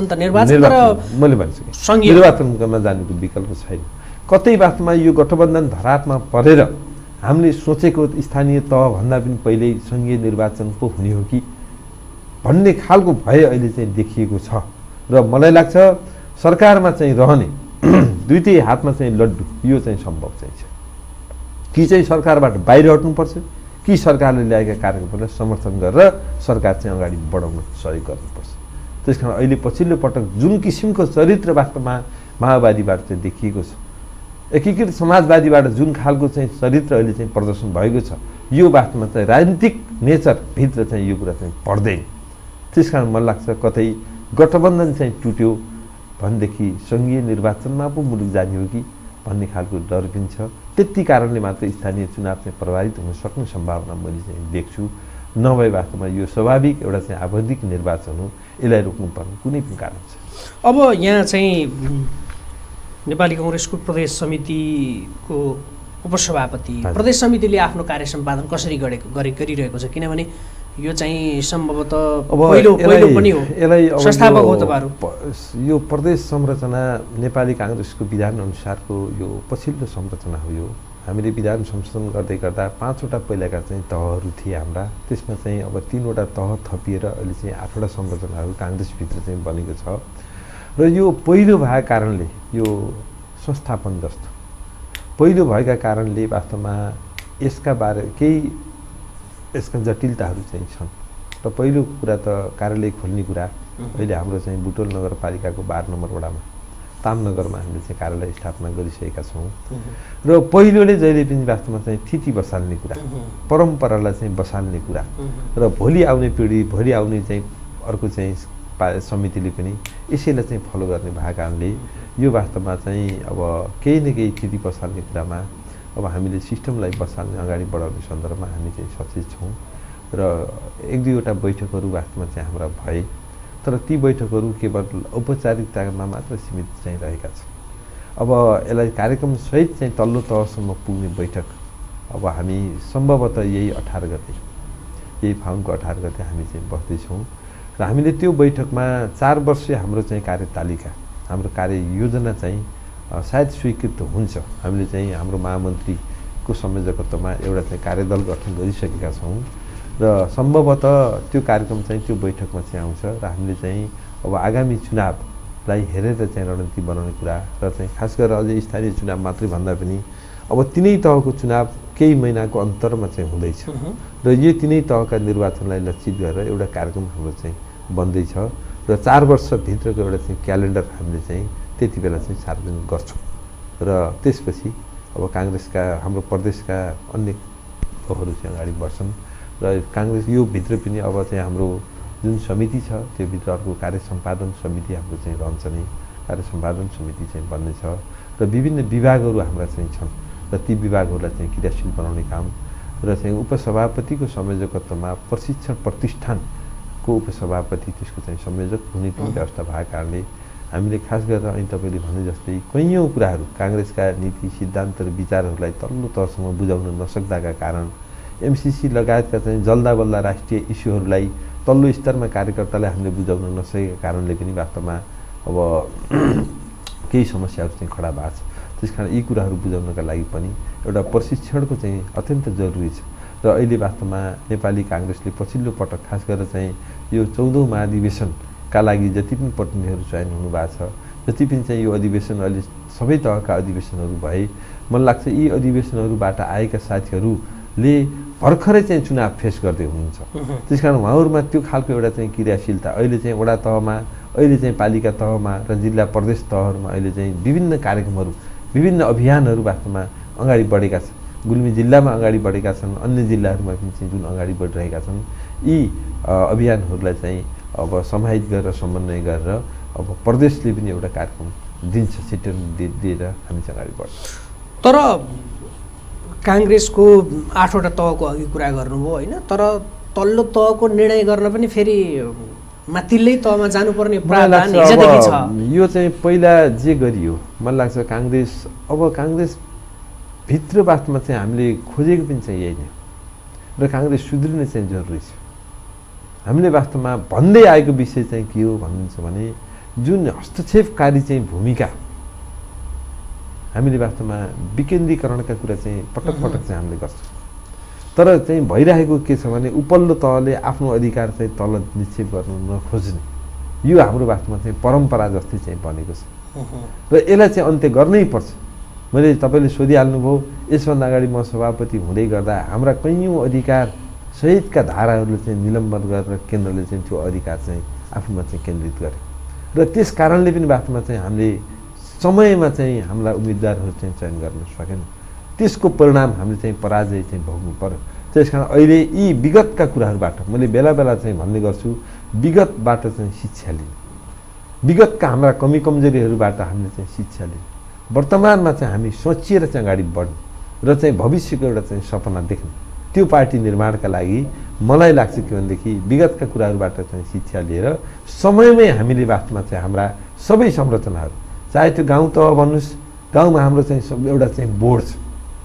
मैले भन्छु निर्वाचनमा जानुको विकल्प छैन। कतै वास्तवमा यो गठबन्धन धरापमा परेर हामीले सोचेको स्थानीय तहभन्दा पनि पहिल्यै सङ्घीय निर्वाचन पो हुने हो कि भन्ने खालको भय अहिले चाहिँ देखिएको छ। र मलाई लाग्छ सरकारमा चाहिँ रहने दुईटै हातमा चाहिँ लड्डु यो चाहिँ सम्भव चाहिँ छ। कि चाहिँ सरकारबाट बाहिर हट्नुपर्छ कि सरकारले ल्याएका कार्यक्रमलाई समर्थन गरेर सरकार चाहिँ अगाडि बढाउन सहयोग गर्नुपर्छ। त्यसकारण अहिले पछिल्लो पटक जुन किसिमको चरित्र वास्तवमा माओवादीबाट चाहिँ देखिएको छ, एकीकृत समाजवादीबाट जुन खालको चाहिँ चरित्र अहिले चाहिँ प्रदर्शन भएको छ, यो वास्तवमा चाहिँ राजनीतिक नेचरभित्र चाहिँ यो कुरा चाहिँ पर्दैन। त्यसकारण मलाई लाग्छ कतै गठबन्धन चाहिँ टुट्यो भनेदेखि सङ्घीय निर्वाचनमा पो मुलुक जाने हो कि भन्ने खालको डर पनि छ। त्यति कारणले मात्र स्थानीय चुनाव चाहिँ प्रभावित हुन सक्ने सम्भावना मैले चाहिँ देख्छु। नभए वास्तवमा यो स्वाभाविक एउटा चाहिँ आवधिक निर्वाचन हो, यसलाई रोक्नुपर्ने कुनै पनि कारण छ। अब यहाँ चाहिँ नेपाली कांग्रेसको प्रदेश समितिको उपसभापति प्रदेश समितिले आफ्नो कार्य सम्पादन कसरी गरिरहेको छ? किनभने यो चाहिँ सम्भवतः पहिलो पनि हो, संस्थापक हो तपाईहरु। यो प्रदेश संरचना नेपाली कांग्रेसको विधान अनुसारको यो पछिल्लो संरचना हो। यो हामीले विधान संशोधन गर्दै गर्दा 5 वटा पहिलाका चाहिँ तहहरू थिए हाम्रा, त्यसमा चाहिँ अब 3 वटा तह थपिएर अहिले चाहिँ 8 वटा संरचनाहरू कांग्रेसभित्र चाहिँ बनेको छ। र यो पहिलो भएका कारणले यो संस्थापन जस्तो पहिलो भएका कारणले वास्तवमा यसका बारे केही यसका जटिलताहरू चाहिँ छन्। र पहिलो कुरा त कार्यालय खोल्ने कुरा अहिले हाम्रो चाहिँ बुटवल नगरपालिकाको 12 नम्बर वडामा तामनगरमा हामीले चाहिँ कार्यालय स्थापना गरिसकेका छौँ। र पहिलोले जहिले पनि वास्तवमा चाहिँ थिति बसाल्ने कुरा, परम्परालाई चाहिँ बसाल्ने कुरा र भोलि आउने पिँढी, भोलि आउने चाहिँ अर्को चाहिँ समितिले पनि यसैलाई चाहिँ फलो गर्ने भएको कारणले यो वास्तवमा चाहिँ अब केही न केही थिति बसाल्ने कुरामा अब हामीले सिस्टमलाई बसाल्ने अगाडि बढाउने सन्दर्भमा हामी चाहिँ सचेत छौँ। र 1-2 वटा बैठकहरू वास्तवमा चाहिँ हाम्रा भए, तर ती बैठकहरू केवल औपचारिकतामा मात्र सीमित चाहिँ रहेका छन्। अब यसलाई कार्यक्रम सहित चाहिँ तल्लो तहसम्म पुग्ने बैठक अब हामी सम्भवतः यही 18 गते, यही फागुनको 18 गते हामी चाहिँ बस्दैछौँ। र हामीले त्यो बैठकमा 4 वर्षीय हाम्रो चाहिँ कार्यतालिका, हाम्रो कार्ययोजना चाहिँ सायद स्वीकृत हुन्छ। हामीले चाहिँ हाम्रो महामन्त्रीको संयोजकत्वमा एउटा चाहिँ कार्यदल गठन गरिसकेका छौँ र सम्भवतः त्यो कार्यक्रम चाहिँ त्यो बैठकमा चाहिँ आउँछ। र हामीले चाहिँ अब आगामी चुनावलाई हेरेर चाहिँ रणनीति बनाउने कुरा र चाहिँ खास गरेर अझै स्थानीय चुनाव मात्रै भन्दा पनि अब 3 तहको चुनाव केही महिनाको अन्तरमा चाहिँ हुँदैछ र यो 3 तहका निर्वाचनलाई लक्षित गरेर एउटा कार्यक्रम हाम्रो चाहिँ बन्दैछ र 4 वर्षभित्रको एउटा चाहिँ क्यालेन्डर हामीले चाहिँ त्यति बेला चाहिँ सार्वजनिक गर्छौँ। र त्यसपछि अब कांग्रेसका हाम्रो प्रदेशका अन्य तहहरू चाहिँ अगाडि बढ्छन् र कांग्रेस यो भित्र पनि अब चाहिँ हाम्रो जुन समिति छ त्यो भित्र अर्को कार्य सम्पादन समिति हाम्रो चाहिँ रहन्छ नै, कार्य सम्पादन समिति चाहिँ बन्नेछ र विभिन्न विभागहरू हाम्रा चाहिँ छन् र ती विभागहरूलाई चाहिँ क्रियाशील बनाउने काम र चाहिँ उपसभापतिको संयोजकत्वमा प्रशिक्षण प्रतिष्ठानको उपसभापति त्यसको चाहिँ संयोजक हुने पनि व्यवस्था भएको कारणले हामीले खास गरेर अहिले तपाईले भने जस्तै कैयौं कुराहरू कांग्रेसका नीति सिद्धान्त र विचारहरूलाई तल्लो तहसम्म बुझाउन नसक्दाका कारण एमसीसी लगायतका चाहिँ जल्दा बल्दा राष्ट्रिय इस्युहरूलाई तल्लो स्तरमा कार्यकर्तालाई हामीले बुझाउन नसकेका कारणले पनि वास्तवमा अब केही समस्याहरू चाहिँ खडा भएको छ। त्यसकारण यी कुराहरू बुझाउनका लागि पनि एउटा प्रशिक्षणको चाहिँ अत्यन्त जरुरी छ। र अहिले वास्तवमा नेपाली कांग्रेसले पछिल्लो पटक खास गरेर चाहिँ यो 14औं महाधिवेशनका लागि जति पनि प्रतिनिधिहरू चयन हुनुभएको छ, जति पनि चाहिँ यो अधिवेशन अहिले सबै तहका अधिवेशनहरू भए, मलाई लाग्छ यी अधिवेशनहरूबाट आएका साथीहरूले भर्खरै चाहिँ चुनाव फेस गर्दै हुनुहुन्छ। त्यसकारण उहाँहरूमा त्यो खालको एउटा चाहिँ क्रियाशीलता अहिले चाहिँ वडा तहमा, अहिले चाहिँ पालिका तहमा र जिल्ला प्रदेश तहहरूमा अहिले चाहिँ विभिन्न कार्यक्रमहरू, विभिन्न अभियानहरू वास्तवमा अगाडि बढेका छन्। गुल्मी जिल्लामा अगाडि बढेका छन्, अन्य जिल्लाहरूमा पनि चाहिँ जुन अगाडि बढिरहेका छन्, यी अभियानहरूलाई चाहिँ अब समाहित गरेर समन्वय गरेर अब प्रदेशले पनि एउटा कार्यक्रम दिन्छ, सिटर दिएर हामी चाहिँ अगाडि बढ्छौँ। तर कांग्रेसको 8 वटा तहको अघि कुरा गर्नुभयो होइन, तर तल्लो तहको निर्णय गर्न पनि फेरि माथिल्लै तहमा जानुपर्ने प्रावधान हिजोदेखि छ। यो चाहिँ पहिला जे गरियो मलाई लाग्छ कांग्रेस भित्र वास्तवमा चाहिँ हामीले खोजेको पनि चाहिँ यही नै र काङ्ग्रेस सुध्रिने चाहिँ जरुरी छ। हामीले वास्तवमा भन्दै आएको विषय चाहिँ के हो भन्नुहुन्छ भने जुन हस्तक्षेपकारी चाहिँ भूमिका हामीले वास्तवमा विकेन्द्रीकरणका कुरा चाहिँ पटक पटक चाहिँ हामीले गर्छौँ, तर चाहिँ भइरहेको के छ भने उपल्लो तहले आफ्नो अधिकार चाहिँ तल निक्षेप गर्नु नखोज्ने, यो हाम्रो वास्तवमा चाहिँ परम्परा जस्तै चाहिँ बनेको छ र यसलाई चाहिँ अन्त्य गर्नै पर्छ। मैले तपाईँले सोधिहाल्नुभयो, यसभन्दा अगाडि म सभापति हुँदै गर्दा हाम्रा कैयौँ अधिकार सहितका धाराहरूले चाहिँ निलम्बन गरेर केन्द्रले चाहिँ त्यो अधिकार चाहिँ आफूमा चाहिँ केन्द्रित गरे र त्यस कारणले पनि वास्तवमा चाहिँ हामीले समयमा चाहिँ हाम्रा उम्मेदवारहरू चाहिँ चयन गर्न सकेन। त्यसको परिणाम हामीले चाहिँ पराजय चाहिँ भोग्नु पर्यो। त्यस कारण अहिले यी विगतका कुराहरूबाट मैले बेला बेला चाहिँ भन्ने गर्छु, विगतबाट चाहिँ शिक्षा लिने, विगतका हाम्रा कमी कमजोरीहरूबाट हामीले चाहिँ शिक्षा लिने, वर्तमानमा चाहिँ हामी सोचिएर चाहिँ अगाडि बढ्ने र चाहिँ भविष्यको एउटा चाहिँ सपना देख्ने, त्यो पार्टी निर्माणका लागि मलाई लाग्छ के भनेदेखि विगतका कुराहरूबाट चाहिँ शिक्षा लिएर समयमै हामीले वास्तवमा चाहिँ हाम्रा सबै संरचनाहरू, चाहे त्यो गाउँ तह भन्नुहोस्, गाउँमा हाम्रो चाहिँ एउटा चाहिँ बोर्ड छ,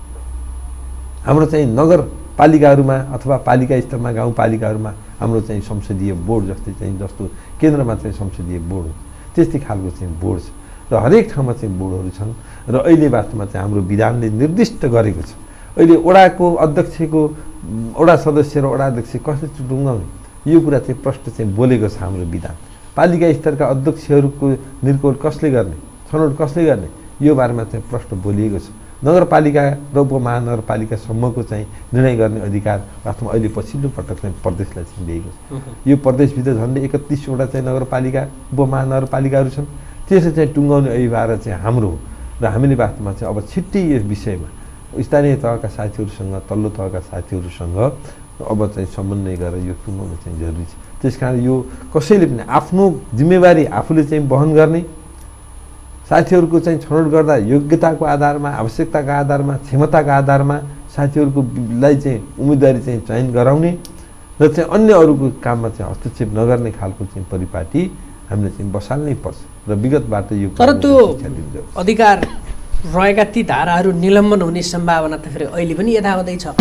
हाम्रो चाहिँ नगरपालिकाहरूमा अथवा पालिका स्तरमा गाउँपालिकाहरूमा हाम्रो चाहिँ संसदीय बोर्ड जस्तै चाहिँ जस्तो केन्द्रमा चाहिँ संसदीय बोर्ड हो त्यस्तै खालको चाहिँ बोर्ड छ र हरेक ठाउँमा चाहिँ बोर्डहरू छन् र अहिले वास्तवमा चाहिँ हाम्रो विधानले निर्दिष्ट गरेको छ। अहिले वडाको अध्यक्षको वडा सदस्य र वडा अध्यक्ष कसले टुङ्गाउने यो कुरा चाहिँ प्रश्न चाहिँ बोलेको छ हाम्रो विधान। पालिका स्तरका अध्यक्षहरूको निर्कोल कसले गर्ने, छनौट कसले गर्ने, यो बारेमा चाहिँ प्रश्न बोलिएको छ। नगरपालिका र उपमहानगरपालिकासम्मको चाहिँ निर्णय गर्ने अधिकार वास्तवमा अहिले पछिल्लो पटक चाहिँ प्रदेशलाई चाहिँ दिएको छ। यो प्रदेशभित्र झन्डै 31वटा चाहिँ नगरपालिका उपमहानगरपालिकाहरू छन्, त्यसले चाहिँ टुङ्गाउने अभिभार चाहिँ हाम्रो हो र हामीले वास्तवमा चाहिँ अब छिट्टै यस विषयमा स्थानीय तहका साथीहरूसँग तल्लो तहका साथीहरूसँग अब चाहिँ समन्वय गरेर यो टुङ्गाउनु चाहिँ जरुरी छ। त्यस कारण यो कसैले पनि आफ्नो जिम्मेवारी आफूले चाहिँ वहन गर्ने, साथीहरूको चाहिँ छनौट गर्दा योग्यताको आधारमा, आवश्यकताका आधारमा, क्षमताका आधारमा साथीहरूकोलाई चाहिँ उम्मेदवारी चाहिँ चयन गराउने र चाहिँ अन्य अरूको काममा चाहिँ हस्तक्षेप नगर्ने खालको चाहिँ परिपाटी हामीले चाहिँ बसाल्नै पर्छ र विगतबाट यो तर त्यो अधिकार रहेका ती धाराहरू निलम्बन हुने सम्भावना त फेरि अहिले पनि यथावतै छ।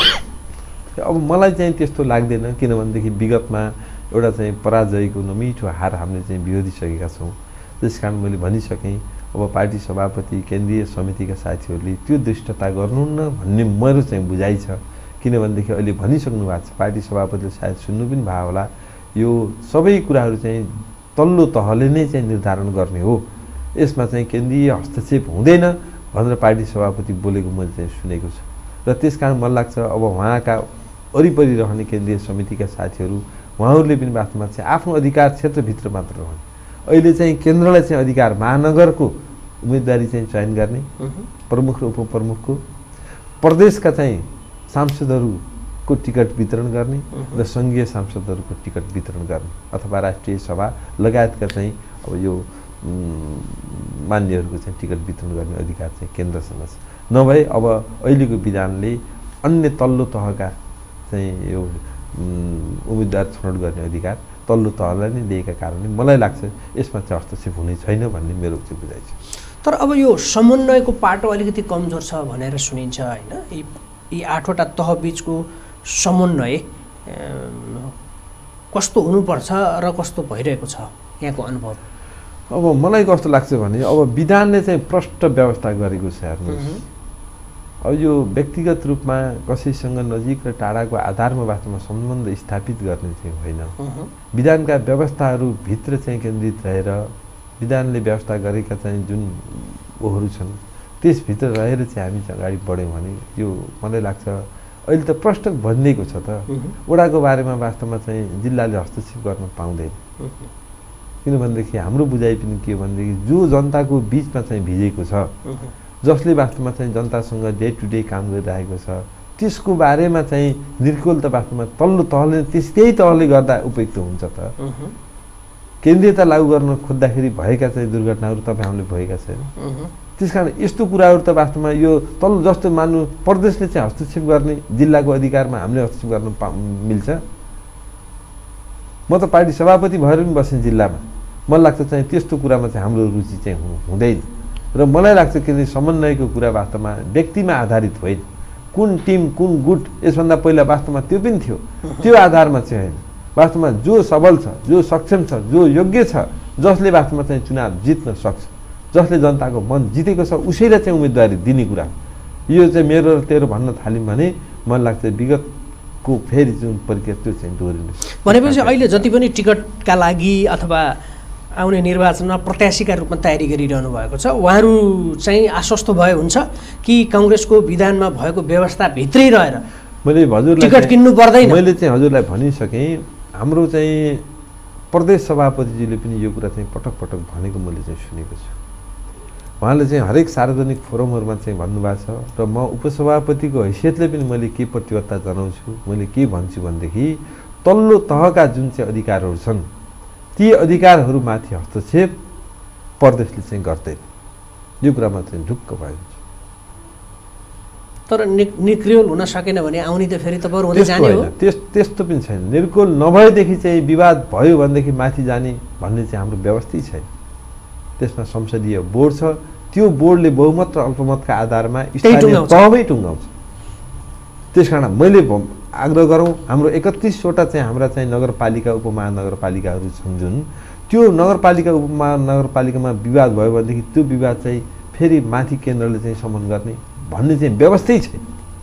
अब मलाई चाहिँ त्यस्तो लाग्दैन, किनभनेदेखि विगतमा एउटा चाहिँ पराजयको नमिठो हार हामीले चाहिँ बिहोरिसकेका छौँ। त्यस कारण मैले भनिसकेँ अब पार्टी सभापति केन्द्रीय समितिका साथीहरूले त्यो दृष्टता गर्नुहुन्न भन्ने मेरो चाहिँ बुझाइ छ। किनभनेदेखि अहिले भनिसक्नु भएको छ, पार्टी सभापतिले सायद सुन्नु पनि भयो होला, यो सबै कुराहरू चाहिँ तल्लो तहले नै चाहिँ निर्धारण गर्ने हो, यसमा चाहिँ केन्द्रीय हस्तक्षेप हुँदैन भनेर पार्टी सभापति बोलेको मैले चाहिँ सुनेको छु र त्यस कारण मलाई लाग्छ अब उहाँका वरिपरि रहने केन्द्रीय समितिका साथीहरू उहाँहरूले पनि वास्तवमा चाहिँ आफ्नो अधिकार क्षेत्रभित्र मात्र रहने, अहिले चाहिँ केन्द्रलाई चाहिँ अधिकार महानगरको उम्मेदवारी चाहिँ चयन गर्ने, प्रमुख र उपप्रमुखको, प्रदेशका चाहिँ सांसदहरूको टिकट वितरण गर्ने र सङ्घीय सांसदहरूको टिकट वितरण गर्ने अथवा राष्ट्रिय सभा लगायतका चाहिँ अब यो मान्यहरूको चाहिँ टिकट वितरण गर्ने अधिकार चाहिँ केन्द्रसँग छ। नभए अब अहिलेको विधानले अन्य तल्लो तहका चाहिँ यो उम्मेदवार छनौट गर्ने अधिकार तल्लो तहलाई नै दिएका कारणले मलाई लाग्छ यसमा चाहिँ हस्तक्षेप हुने छैन भन्ने मेरो चाहिँ बुझाइ छ। तर अब यो समन्वयको पाटो अलिकति कमजोर छ भनेर सुनिन्छ होइन, यी 8वटा तह बिचको समन्वय कस्तो हुनुपर्छ र कस्तो भइरहेको छ यहाँको अनुभव? अब मलाई कस्तो लाग्छ भने अब विधानले चाहिँ प्रष्ट व्यवस्था गरेको छ। हेर्नुहोस्, अब यो व्यक्तिगत रूपमा कसैसँग नजिक र टाढाको आधारमा वास्तवमा सम्बन्ध स्थापित गर्ने चाहिँ होइन, विधानका व्यवस्थाहरू भित्र चाहिँ केन्द्रित रहेर विधानले व्यवस्था गरेका चाहिँ जुन ओहरू छन् त्यसभित्र रहेर चाहिँ हामी चाहिँ अगाडि बढ्यौँ भने यो मलाई लाग्छ अहिले त प्रष्ट भनिदिएको छ त, वडाको बारेमा वास्तवमा चाहिँ जिल्लाले हस्तक्षेप गर्न पाउँदैन। किनभनेदेखि हाम्रो बुझाइ पनि के भनेदेखि जो जनताको बिचमा चाहिँ भिजेको छ, जसले वास्तवमा चाहिँ जनतासँग डे टु डे काम गरिरहेको छ, त्यसको बारेमा चाहिँ निर्कोल त वास्तवमा तल्लो तहले त्यही तहले गर्दा उपयुक्त हुन्छ त। केन्द्रीयता लागू गर्न खोज्दाखेरि भएका चाहिँ दुर्घटनाहरू तपाईँ हामीले भएका छैन। त्यसकारण यस्तो कुराहरू त वास्तवमा यो तल्लो जस्तो मान्नु प्रदेशले चाहिँ हस्तक्षेप गर्ने जिल्लाको अधिकारमा हामीले हस्तक्षेप गर्न मिल्छ। म त पार्टी सभापति भएर पनि बसेँ जिल्लामा, मलाई लाग्छ चाहिँ त्यस्तो कुरामा चाहिँ हाम्रो रुचि चाहिँ हुँदैन। र मलाई लाग्छ किन समन्वयको कुरा वास्तवमा व्यक्तिमा आधारित होइन, कुन टिम कुन गुट यसभन्दा पहिला वास्तवमा त्यो पनि थियो, त्यो आधारमा चाहिँ होइन। वास्तवमा जो सबल छ, जो सक्षम छ, जो योग्य छ, जसले वास्तवमा चाहिँ चुनाव जित्न सक्छ, जसले जनताको मन जितेको छ उसैलाई चाहिँ उम्मेदवारी दिने कुरा। यो चाहिँ मेरो र तेरो भन्न थाल्यौँ भने मलाई लाग्छ विगतको फेरि जुन प्रक्रिया त्यो चाहिँ दोहोरिनु। भनेपछि अहिले जति पनि टिकटका लागि अथवा आउने निर्वाचनमा प्रत्याशीका रूपमा तयारी गरिरहनु भएको छ, उहाँहरू चाहिँ आश्वस्त भए हुन्छ कि काङ्ग्रेसको विधानमा भएको व्यवस्था भित्रै रहेर मैले हजुरलाई टिकट किन्नु पर्दैन? मैले चाहिँ हजुरलाई भनिसकेँ, हाम्रो चाहिँ प्रदेश सभापतिजीले पनि यो कुरा चाहिँ पटक पटक भनेको मैले चाहिँ सुनेको छु। उहाँले चाहिँ हरेक सार्वजनिक फोरमहरूमा चाहिँ भन्नुभएको छ र म उपसभापतिको हैसियतले पनि मैले के प्रतिबद्धता जनाउँछु, मैले के भन्छु भनेदेखि तल्लो तहका जुन चाहिँ अधिकारहरू छन् ती अधिकारहरूमाथि हस्तक्षेप प्रदेशले चाहिँ गर्दैन। यो कुरामा चाहिँ ढुक्क भयो। तर निर्क्रियोल हुन सकेन भने आउने त फेरि त बरु हुँदै जाने हो। त्यस्तो पनि छैन। निर्क्रियोल नभएदेखि चाहिँ विवाद भयो भनेदेखि माथि जाने भन्ने चाहिँ हाम्रो व्यवस्थै छैन। त्यसमा संसदीय बोर्ड छ, त्यो बोर्डले बहुमत र अल्पमतका आधारमा स्थानीय तहमै टुङ्गाउँछ। त्यसकारण मैले आग्रह गरौँ, हाम्रो 31वटा चाहिँ हाम्रा चाहिँ नगरपालिका उपमहानगरपालिकाहरू छन् जुन, त्यो नगरपालिका उपमहानगरपालिकामा विवाद भयो भनेदेखि त्यो विवाद चाहिँ फेरि माथि केन्द्रले चाहिँ सम्मान गर्ने भन्ने चाहिँ व्यवस्थै छैन।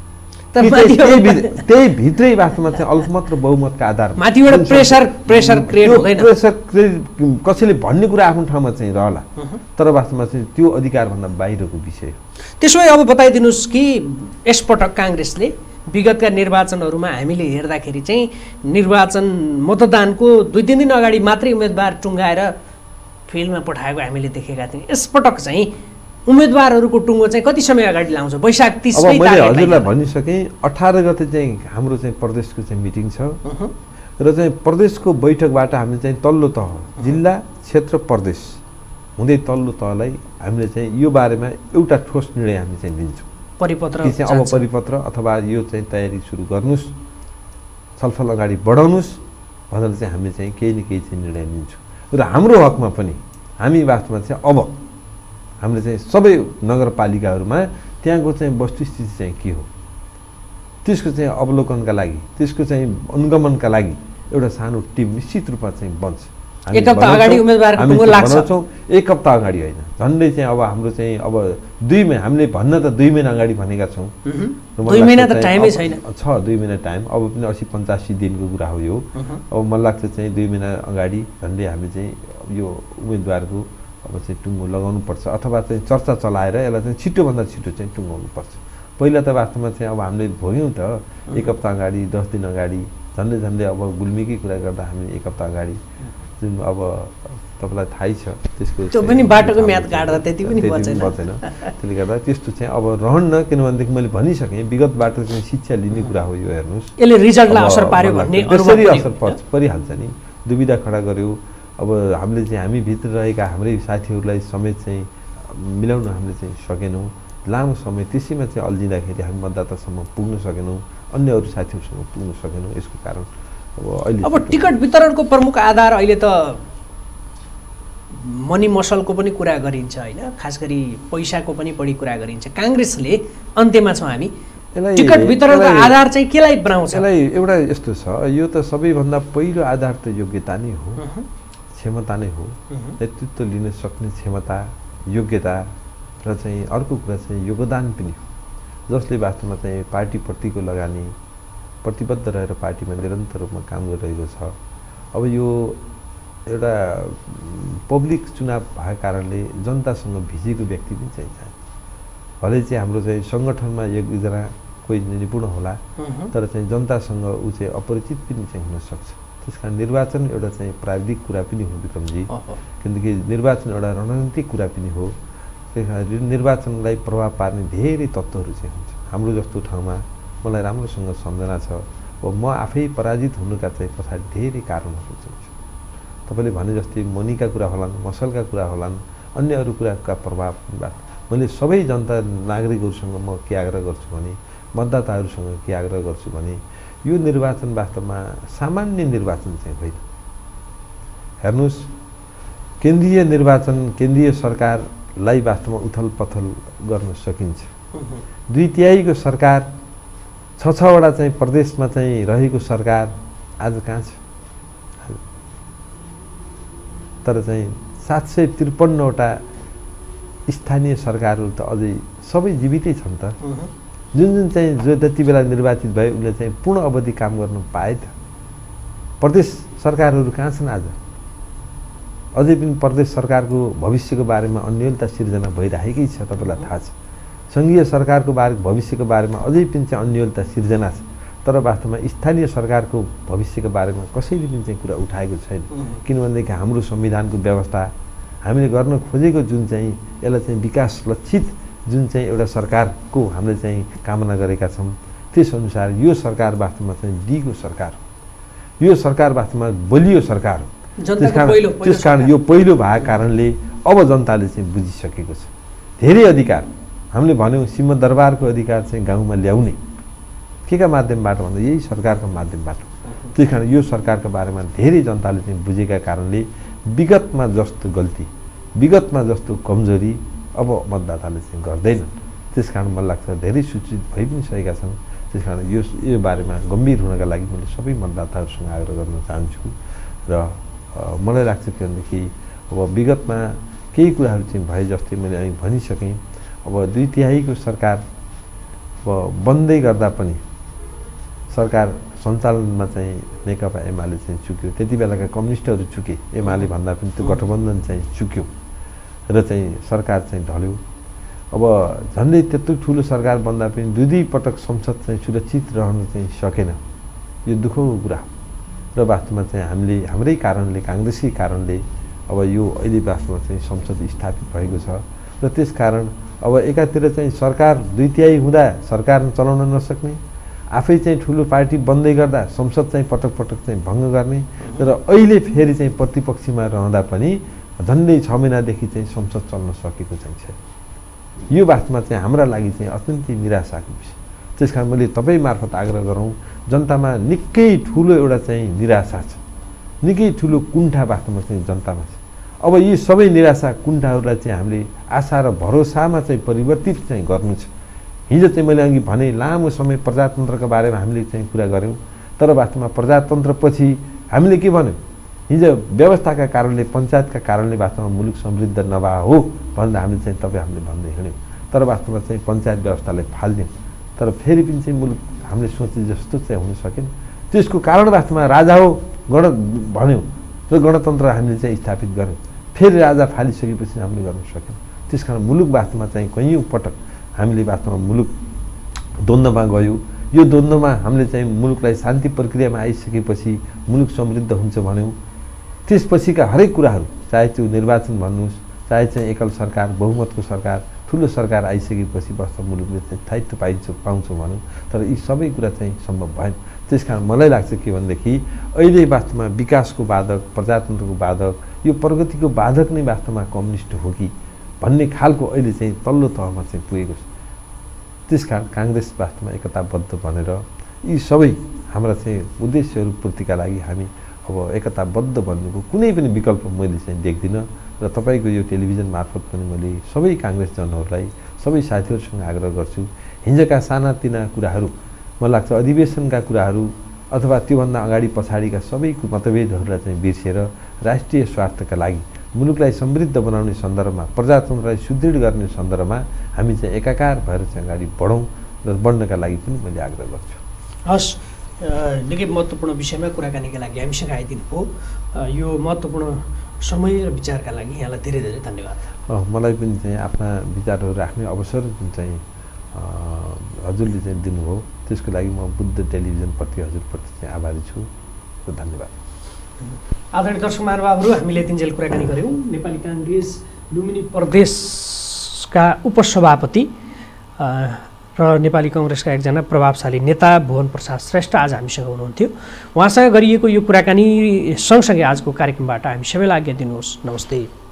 त्यही भित्रै वास्तवमा चाहिँ अल्पमत र बहुमतका आधारमा माथिबाट प्रेसर क्रिएट हुँदैन। प्रेसर कसैले भन्ने कुरा आफ्नो ठाउँमा चाहिँ रहला, तर वास्तवमा चाहिँ त्यो अधिकारभन्दा बाहिरको विषय हो। त्यसो भए अब बताइदिनुहोस् कि यसपटक काङ्ग्रेसले विगतका निर्वाचनहरूमा हामीले हेर्दाखेरि चाहिँ निर्वाचन मतदानको 2-3 दिन अगाडि मात्रै उम्मेदवार टुङ्गाएर फिल्डमा पठाएको हामीले देखेका थियौँ। यसपटक चाहिँ उम्मेदवारहरूको टुङ्गो चाहिँ कति समय अगाडि लाउँछ? वैशाख 30 मै मैले हजुरलाई भनिसकेँ, 18 गते चाहिँ हाम्रो चाहिँ प्रदेशको चाहिँ मिटिङ छ र चाहिँ प्रदेशको बैठकबाट हामीले चाहिँ तल्लो तह जिल्ला क्षेत्र प्रदेश हुँदै तल्लो तहलाई हामीले चाहिँ यो बारेमा एउटा ठोस निर्णय हामी चाहिँ दिन्छौँ। परिपत्र अब परिपत्र अथवा यो चाहिँ तयारी सुरु गर्नुहोस्, छलफल अगाडि बढाउनुहोस् भनेर चाहिँ हामीले चाहिँ केही न केही चाहिँ निर्णय लिन्छौँ। र हाम्रो हकमा पनि हामी वास्तवमा चाहिँ अब हामीले चाहिँ सबै नगरपालिकाहरूमा त्यहाँको चाहिँ वस्तुस्थिति चाहिँ के हो त्यसको चाहिँ अवलोकनका लागि, त्यसको चाहिँ अनुगमनका लागि एउटा सानो टिम निश्चित रूपमा चाहिँ बन्छ। एक हप्ता अगाडि उम्मेदवारको टुङ्गो लाग्छ। एक हप्ता अगाडि होइन, झन्डै चाहिँ अब हाम्रो चाहिँ अब 2 महिना, हामीले भन्न त 2 महिना अगाडि भनेका छौँ। 2 महिना त टाइमै छैन। 2 महिना टाइम, अब पनि 80-85 दिनको कुरा हो यो। अब मलाई लाग्छ चाहिँ 2 महिना अगाडि झन्डै हामी चाहिँ यो उम्मेदवारको अब चाहिँ टुङ्गो लगाउनु पर्छ अथवा चाहिँ चर्चा चलाएर यसलाई चाहिँ छिटोभन्दा छिटो चाहिँ टुङ्गाउनु पर्छ। पहिला त वास्तवमा चाहिँ अब हामीले भोग्यौँ त 1 हप्ता अगाडि, 10 दिन अगाडि, झन्डै अब गुल्मीकै कुरा गर्दा हामी 1 हप्ता अगाडि जुन अब तपाईँलाई थाहै छ त्यसको त्यो पनि बाटोको म्याद काट्दा त्यति पनि बचेन। त्यसले गर्दा त्यस्तो चाहिँ अब रहन्न, किनभनेदेखि मैले भनिसकेँ विगतबाट चाहिँ शिक्षा लिने कुरा हो यो। हेर्नुहोस् यसले रिजल्टलाई असर पार्यो भन्ने त्यसरी असर परिहाल्छ नि, दुविधा खडा गर्यो। अब हामीले चाहिँ हामी भित्र रहेका हाम्रै साथीहरूलाई समेत चाहिँ मिलाउन हामीले चाहिँ सकेनौँ। लामो समय त्यसैमा चाहिँ अल्झिँदाखेरि हामी मतदातासम्म पुग्न सकेनौँ, अन्य अरू साथीहरूसँग पुग्न सकेनौँ। यसको कारण अब टिकट वितरणको प्रमुख आधार अहिले त मनी मसलको पनि कुरा गरिन्छ होइन, खास गरी पैसाको पनि बढी कुरा गरिन्छ। काङ्ग्रेसले अन्त्यमा छौँ हामी, टिकट वितरणको आधार चाहिँ केलाई बनाउँछ? यसलाई एउटा यस्तो छ, यो त सबैभन्दा पहिलो आधार त योग्यता नै हो, क्षमता नै हो। नेतृत्व लिन सक्ने क्षमता, योग्यता र चाहिँ अर्को कुरा चाहिँ योगदान पनि हो, जसले वास्तवमा चाहिँ पार्टीप्रतिको लगानी, प्रतिबद्ध रहेर पार्टीमा निरन्तर रूपमा काम गरिरहेको छ। अब यो एउटा पब्लिक चुनाव भएको कारणले जनतासँग भिजेको व्यक्ति पनि चाहिँ चाहिन्छ। भले चाहिँ हाम्रो चाहिँ सङ्गठनमा एकजना कोही निपुण होला, तर चाहिँ जनतासँग ऊ चाहिँ अपरिचित पनि चाहिँ हुनसक्छ। त्यस कारण निर्वाचन एउटा चाहिँ प्राविधिक कुरा पनि हो विक्रमजी, किनकि निर्वाचन एउटा रणनीतिक कुरा पनि हो। त्यस कारण निर्वाचनलाई प्रभाव पार्ने धेरै तत्त्वहरू चाहिँ हुन्छ। हाम्रो जस्तो ठाउँमा मलाई राम्रोसँग सम्झना छ, अब म आफै पराजित हुनुका चाहिँ पछाडि धेरै कारणहरू चाहिँ छ। तपाईँले भने जस्तै मनीका कुरा होलान्, मसलका कुरा होलान्, अन्य अरू कुराका प्रभाव। मैले सबै जनता नागरिकहरूसँग म के आग्रह गर्छु भने, मतदाताहरूसँग के आग्रह गर्छु भने, यो निर्वाचन वास्तवमा सामान्य निर्वाचन चाहिँ होइन। हेर्नुहोस्, केन्द्रीय निर्वाचन, केन्द्रीय सरकार लाई वास्तवमा उथल पथल गर्न सकिन्छ। 2/3 सरकार 6वटा चाहिँ प्रदेशमा चाहिँ रहेको सरकार आज कहाँ छ? तर चाहिँ 753वटा स्थानीय सरकारहरू त अझै सबै जीवितै छन् त। जुन चाहिँ जो जति बेला निर्वाचित भयो उनले चाहिँ पूर्ण अवधि काम गर्नु पाए त। प्रदेश सरकारहरू कहाँ छन् आज? अझै पनि प्रदेश सरकारको भविष्यको बारेमा अन्योलता सिर्जना भइरहेकै छ, तपाईँलाई थाहा छ। सङ्घीय सरकारको भविष्यको बारेमा अझै पनि चाहिँ अन्योलता सिर्जना छ, तर वास्तवमा स्थानीय सरकारको भविष्यको बारेमा कसैले पनि चाहिँ कुरा उठाएको छैन। किनभनेदेखि हाम्रो संविधानको व्यवस्था हामीले गर्न खोजेको जुन चाहिँ यसलाई चाहिँ विकास लक्षित जुन चाहिँ एउटा सरकारको हामीले चाहिँ कामना गरेका छौँ, त्यसअनुसार यो सरकार वास्तवमा चाहिँ डीको सरकार हो। यो सरकार वास्तवमा बलियो सरकार हो। त्यसकारण यो पहिलो भएको कारणले अब जनताले चाहिँ बुझिसकेको छ। धेरै अधिकार हामीले भन्यौँ, सिंहदरबारको अधिकार चाहिँ गाउँमा ल्याउने केका माध्यमबाट भन्दा यही सरकारको माध्यमबाट। त्यस कारण यो सरकारको बारेमा धेरै जनताले चाहिँ बुझेका कारणले विगतमा जस्तो गल्ती, विगतमा जस्तो कमजोरी अब मतदाताले चाहिँ गर्दैन। त्यस कारण मलाई लाग्छ धेरै सूचित भइ पनि सकेका छन्। त्यस कारण यो बारेमा गम्भीर हुनका लागि मैले सबै मतदाताहरूसँग आग्रह गर्न चाहन्छु। र मलाई लाग्छ के भनेदेखि अब विगतमा केही कुराहरू चाहिँ भए जस्तै मैले अहिले भनिसकेँ। अब 2/3 सरकार अब बन्दै गर्दा पनि सरकार सञ्चालनमा चाहिँ नेकपा एमाले चाहिँ चुक्यो। त्यति बेलाका कम्युनिस्टहरू चुके, एमाले भन्दा पनि त्यो गठबन्धन चाहिँ चुक्यो र चाहिँ सरकार चाहिँ ढल्यो। अब झन्डै त्यत्रो ठुलो सरकार बन्दा पनि 2 पटक संसद चाहिँ सुरक्षित रहन चाहिँ सकेन। यो दुःखको कुरा हो। र वास्तवमा चाहिँ हामीले हाम्रै कारणले, काङ्ग्रेसकै कारणले अब यो अहिले वास्तवमा चाहिँ संसद स्थापित भएको छ। र त्यस कारण अब एकातिर चाहिँ सरकार 2/3 हुँदा सरकार चलाउन नसक्ने, आफै चाहिँ ठुलो पार्टी बन्दै गर्दा संसद चाहिँ पटक पटक चाहिँ भङ्ग गर्ने र अहिले फेरि चाहिँ प्रतिपक्षमा रहँदा पनि झन्डै 6 महिनादेखि चाहिँ संसद चल्न सकेको चाहिँ छैन। यो वास्तवमा चाहिँ हाम्रा लागि चाहिँ अत्यन्तै निराशाको विषय। त्यस कारण मैले तपाईँ मार्फत आग्रह गरौँ, जनतामा निकै ठुलो एउटा चाहिँ निराशा छ, निकै ठुलो कुण्ठा वास्तवमा चाहिँ जनतामा छ। अब यी सबै निराशा कुण्ठाहरूलाई चाहिँ हामीले आशा र भरोसामा चाहिँ परिवर्तित चाहिँ गर्नु छ। हिजो चाहिँ मैले अघि भने लामो समय प्रजातन्त्रको बारेमा हामीले चाहिँ कुरा गऱ्यौँ, तर वास्तवमा प्रजातन्त्रपछि हामीले के भन्यौँ? हिजो व्यवस्थाका कारणले, पञ्चायतका कारणले वास्तवमा मुलुक समृद्ध नभए हो भन्दा हामीले चाहिँ हामीले भन्दै हिँड्यौँ। तर वास्तवमा चाहिँ पञ्चायत व्यवस्थालाई फाल्यौँ, तर फेरि पनि चाहिँ मुलुक हामीले सोचे जस्तो चाहिँ हुन सकेन। त्यसको कारण वास्तवमा राजा हो भन्यौँ र गणतन्त्र हामीले चाहिँ स्थापित गऱ्यौँ। फेरि राजा फालिसकेपछि हामीले गर्न सकेन। त्यस कारण मुलुक वास्तवमा चाहिँ कैयौँ पटक हामीले वास्तवमा मुलुक द्वन्द्वमा गयो। यो द्वन्द्वमा हामीले चाहिँ मुलुकलाई शान्ति प्रक्रियामा आइसकेपछि मुलुक समृद्ध हुन्छ भन्यौँ। त्यसपछिका हरेक कुराहरू, चाहे त्यो निर्वाचन भन्नुहोस्, चाहे चाहिँ एकल सरकार, बहुमतको सरकार, ठुलो सरकार आइसकेपछि वास्तव मुलुकले चाहिँ स्थायित्व पाउँछ भनौँ, तर यी सबै कुरा चाहिँ सम्भव भएन। त्यस कारण मलाई लाग्छ के भनेदेखि अहिले वास्तवमा विकासको बाधक, प्रजातन्त्रको बाधक, यो प्रगतिको बाधक नै वास्तवमा कम्युनिस्ट हो कि भन्ने खालको अहिले चाहिँ तल्लो तहमा चाहिँ पुगेको छ। त्यस कारण काङ्ग्रेस वास्तवमा एकताबद्ध भनेर यी सबै हाम्रा चाहिँ उद्देश्यहरू पूर्तिका लागि हामी अब एकताबद्ध भन्नुको कुनै पनि विकल्प मैले चाहिँ देख्दिनँ। र तपाईँको यो टेलिभिजन मार्फत पनि मैले सबै काङ्ग्रेसजनहरूलाई, सबै साथीहरूसँग आग्रह गर्छु, हिजोका सानातिना कुराहरू, मलाई लाग्छ अधिवेशनका कुराहरू अथवा त्योभन्दा अगाडि पछाडिका सबै मतभेदहरूलाई चाहिँ बिर्सेर राष्ट्रिय स्वार्थका लागि, मुलुकलाई समृद्ध बनाउने सन्दर्भमा, प्रजातन्त्रलाई सुदृढ गर्ने सन्दर्भमा हामी चाहिँ एकाकार भएर चाहिँ अगाडि बढौँ र बढ्नका लागि पनि मैले आग्रह गर्छु। हस्, निकै महत्त्वपूर्ण विषयमा कुराकानीका लागि हामीसँग आइदिनु हो। यो महत्त्वपूर्ण समय र विचारका लागि यहाँलाई धेरै धेरै धन्यवाद। मलाई पनि चाहिँ आफ्ना विचारहरू राख्ने अवसर जुन चाहिँ हजुरले चाहिँ दिनुभयो त्यसको लागि म बुद्ध टेलिभिजनप्रति हजुरप्रति चाहिँ आभारी छु र धन्यवाद। आदरणीय दर्शक महानुभावहरू, हामीले तिनजेल कुराकानी गऱ्यौँ नेपाली काङ्ग्रेस लुम्बिनी प्रदेशका उपसभापति र नेपाली कङ्ग्रेसका एकजना प्रभावशाली नेता भुवन प्रसाद श्रेष्ठ आज हामीसँग हुनुहुन्थ्यो। उहाँसँग गरिएको यो कुराकानी सँगसँगै आजको कार्यक्रमबाट हामी सबैलाई आज्ञा दिनुहोस्। नमस्ते।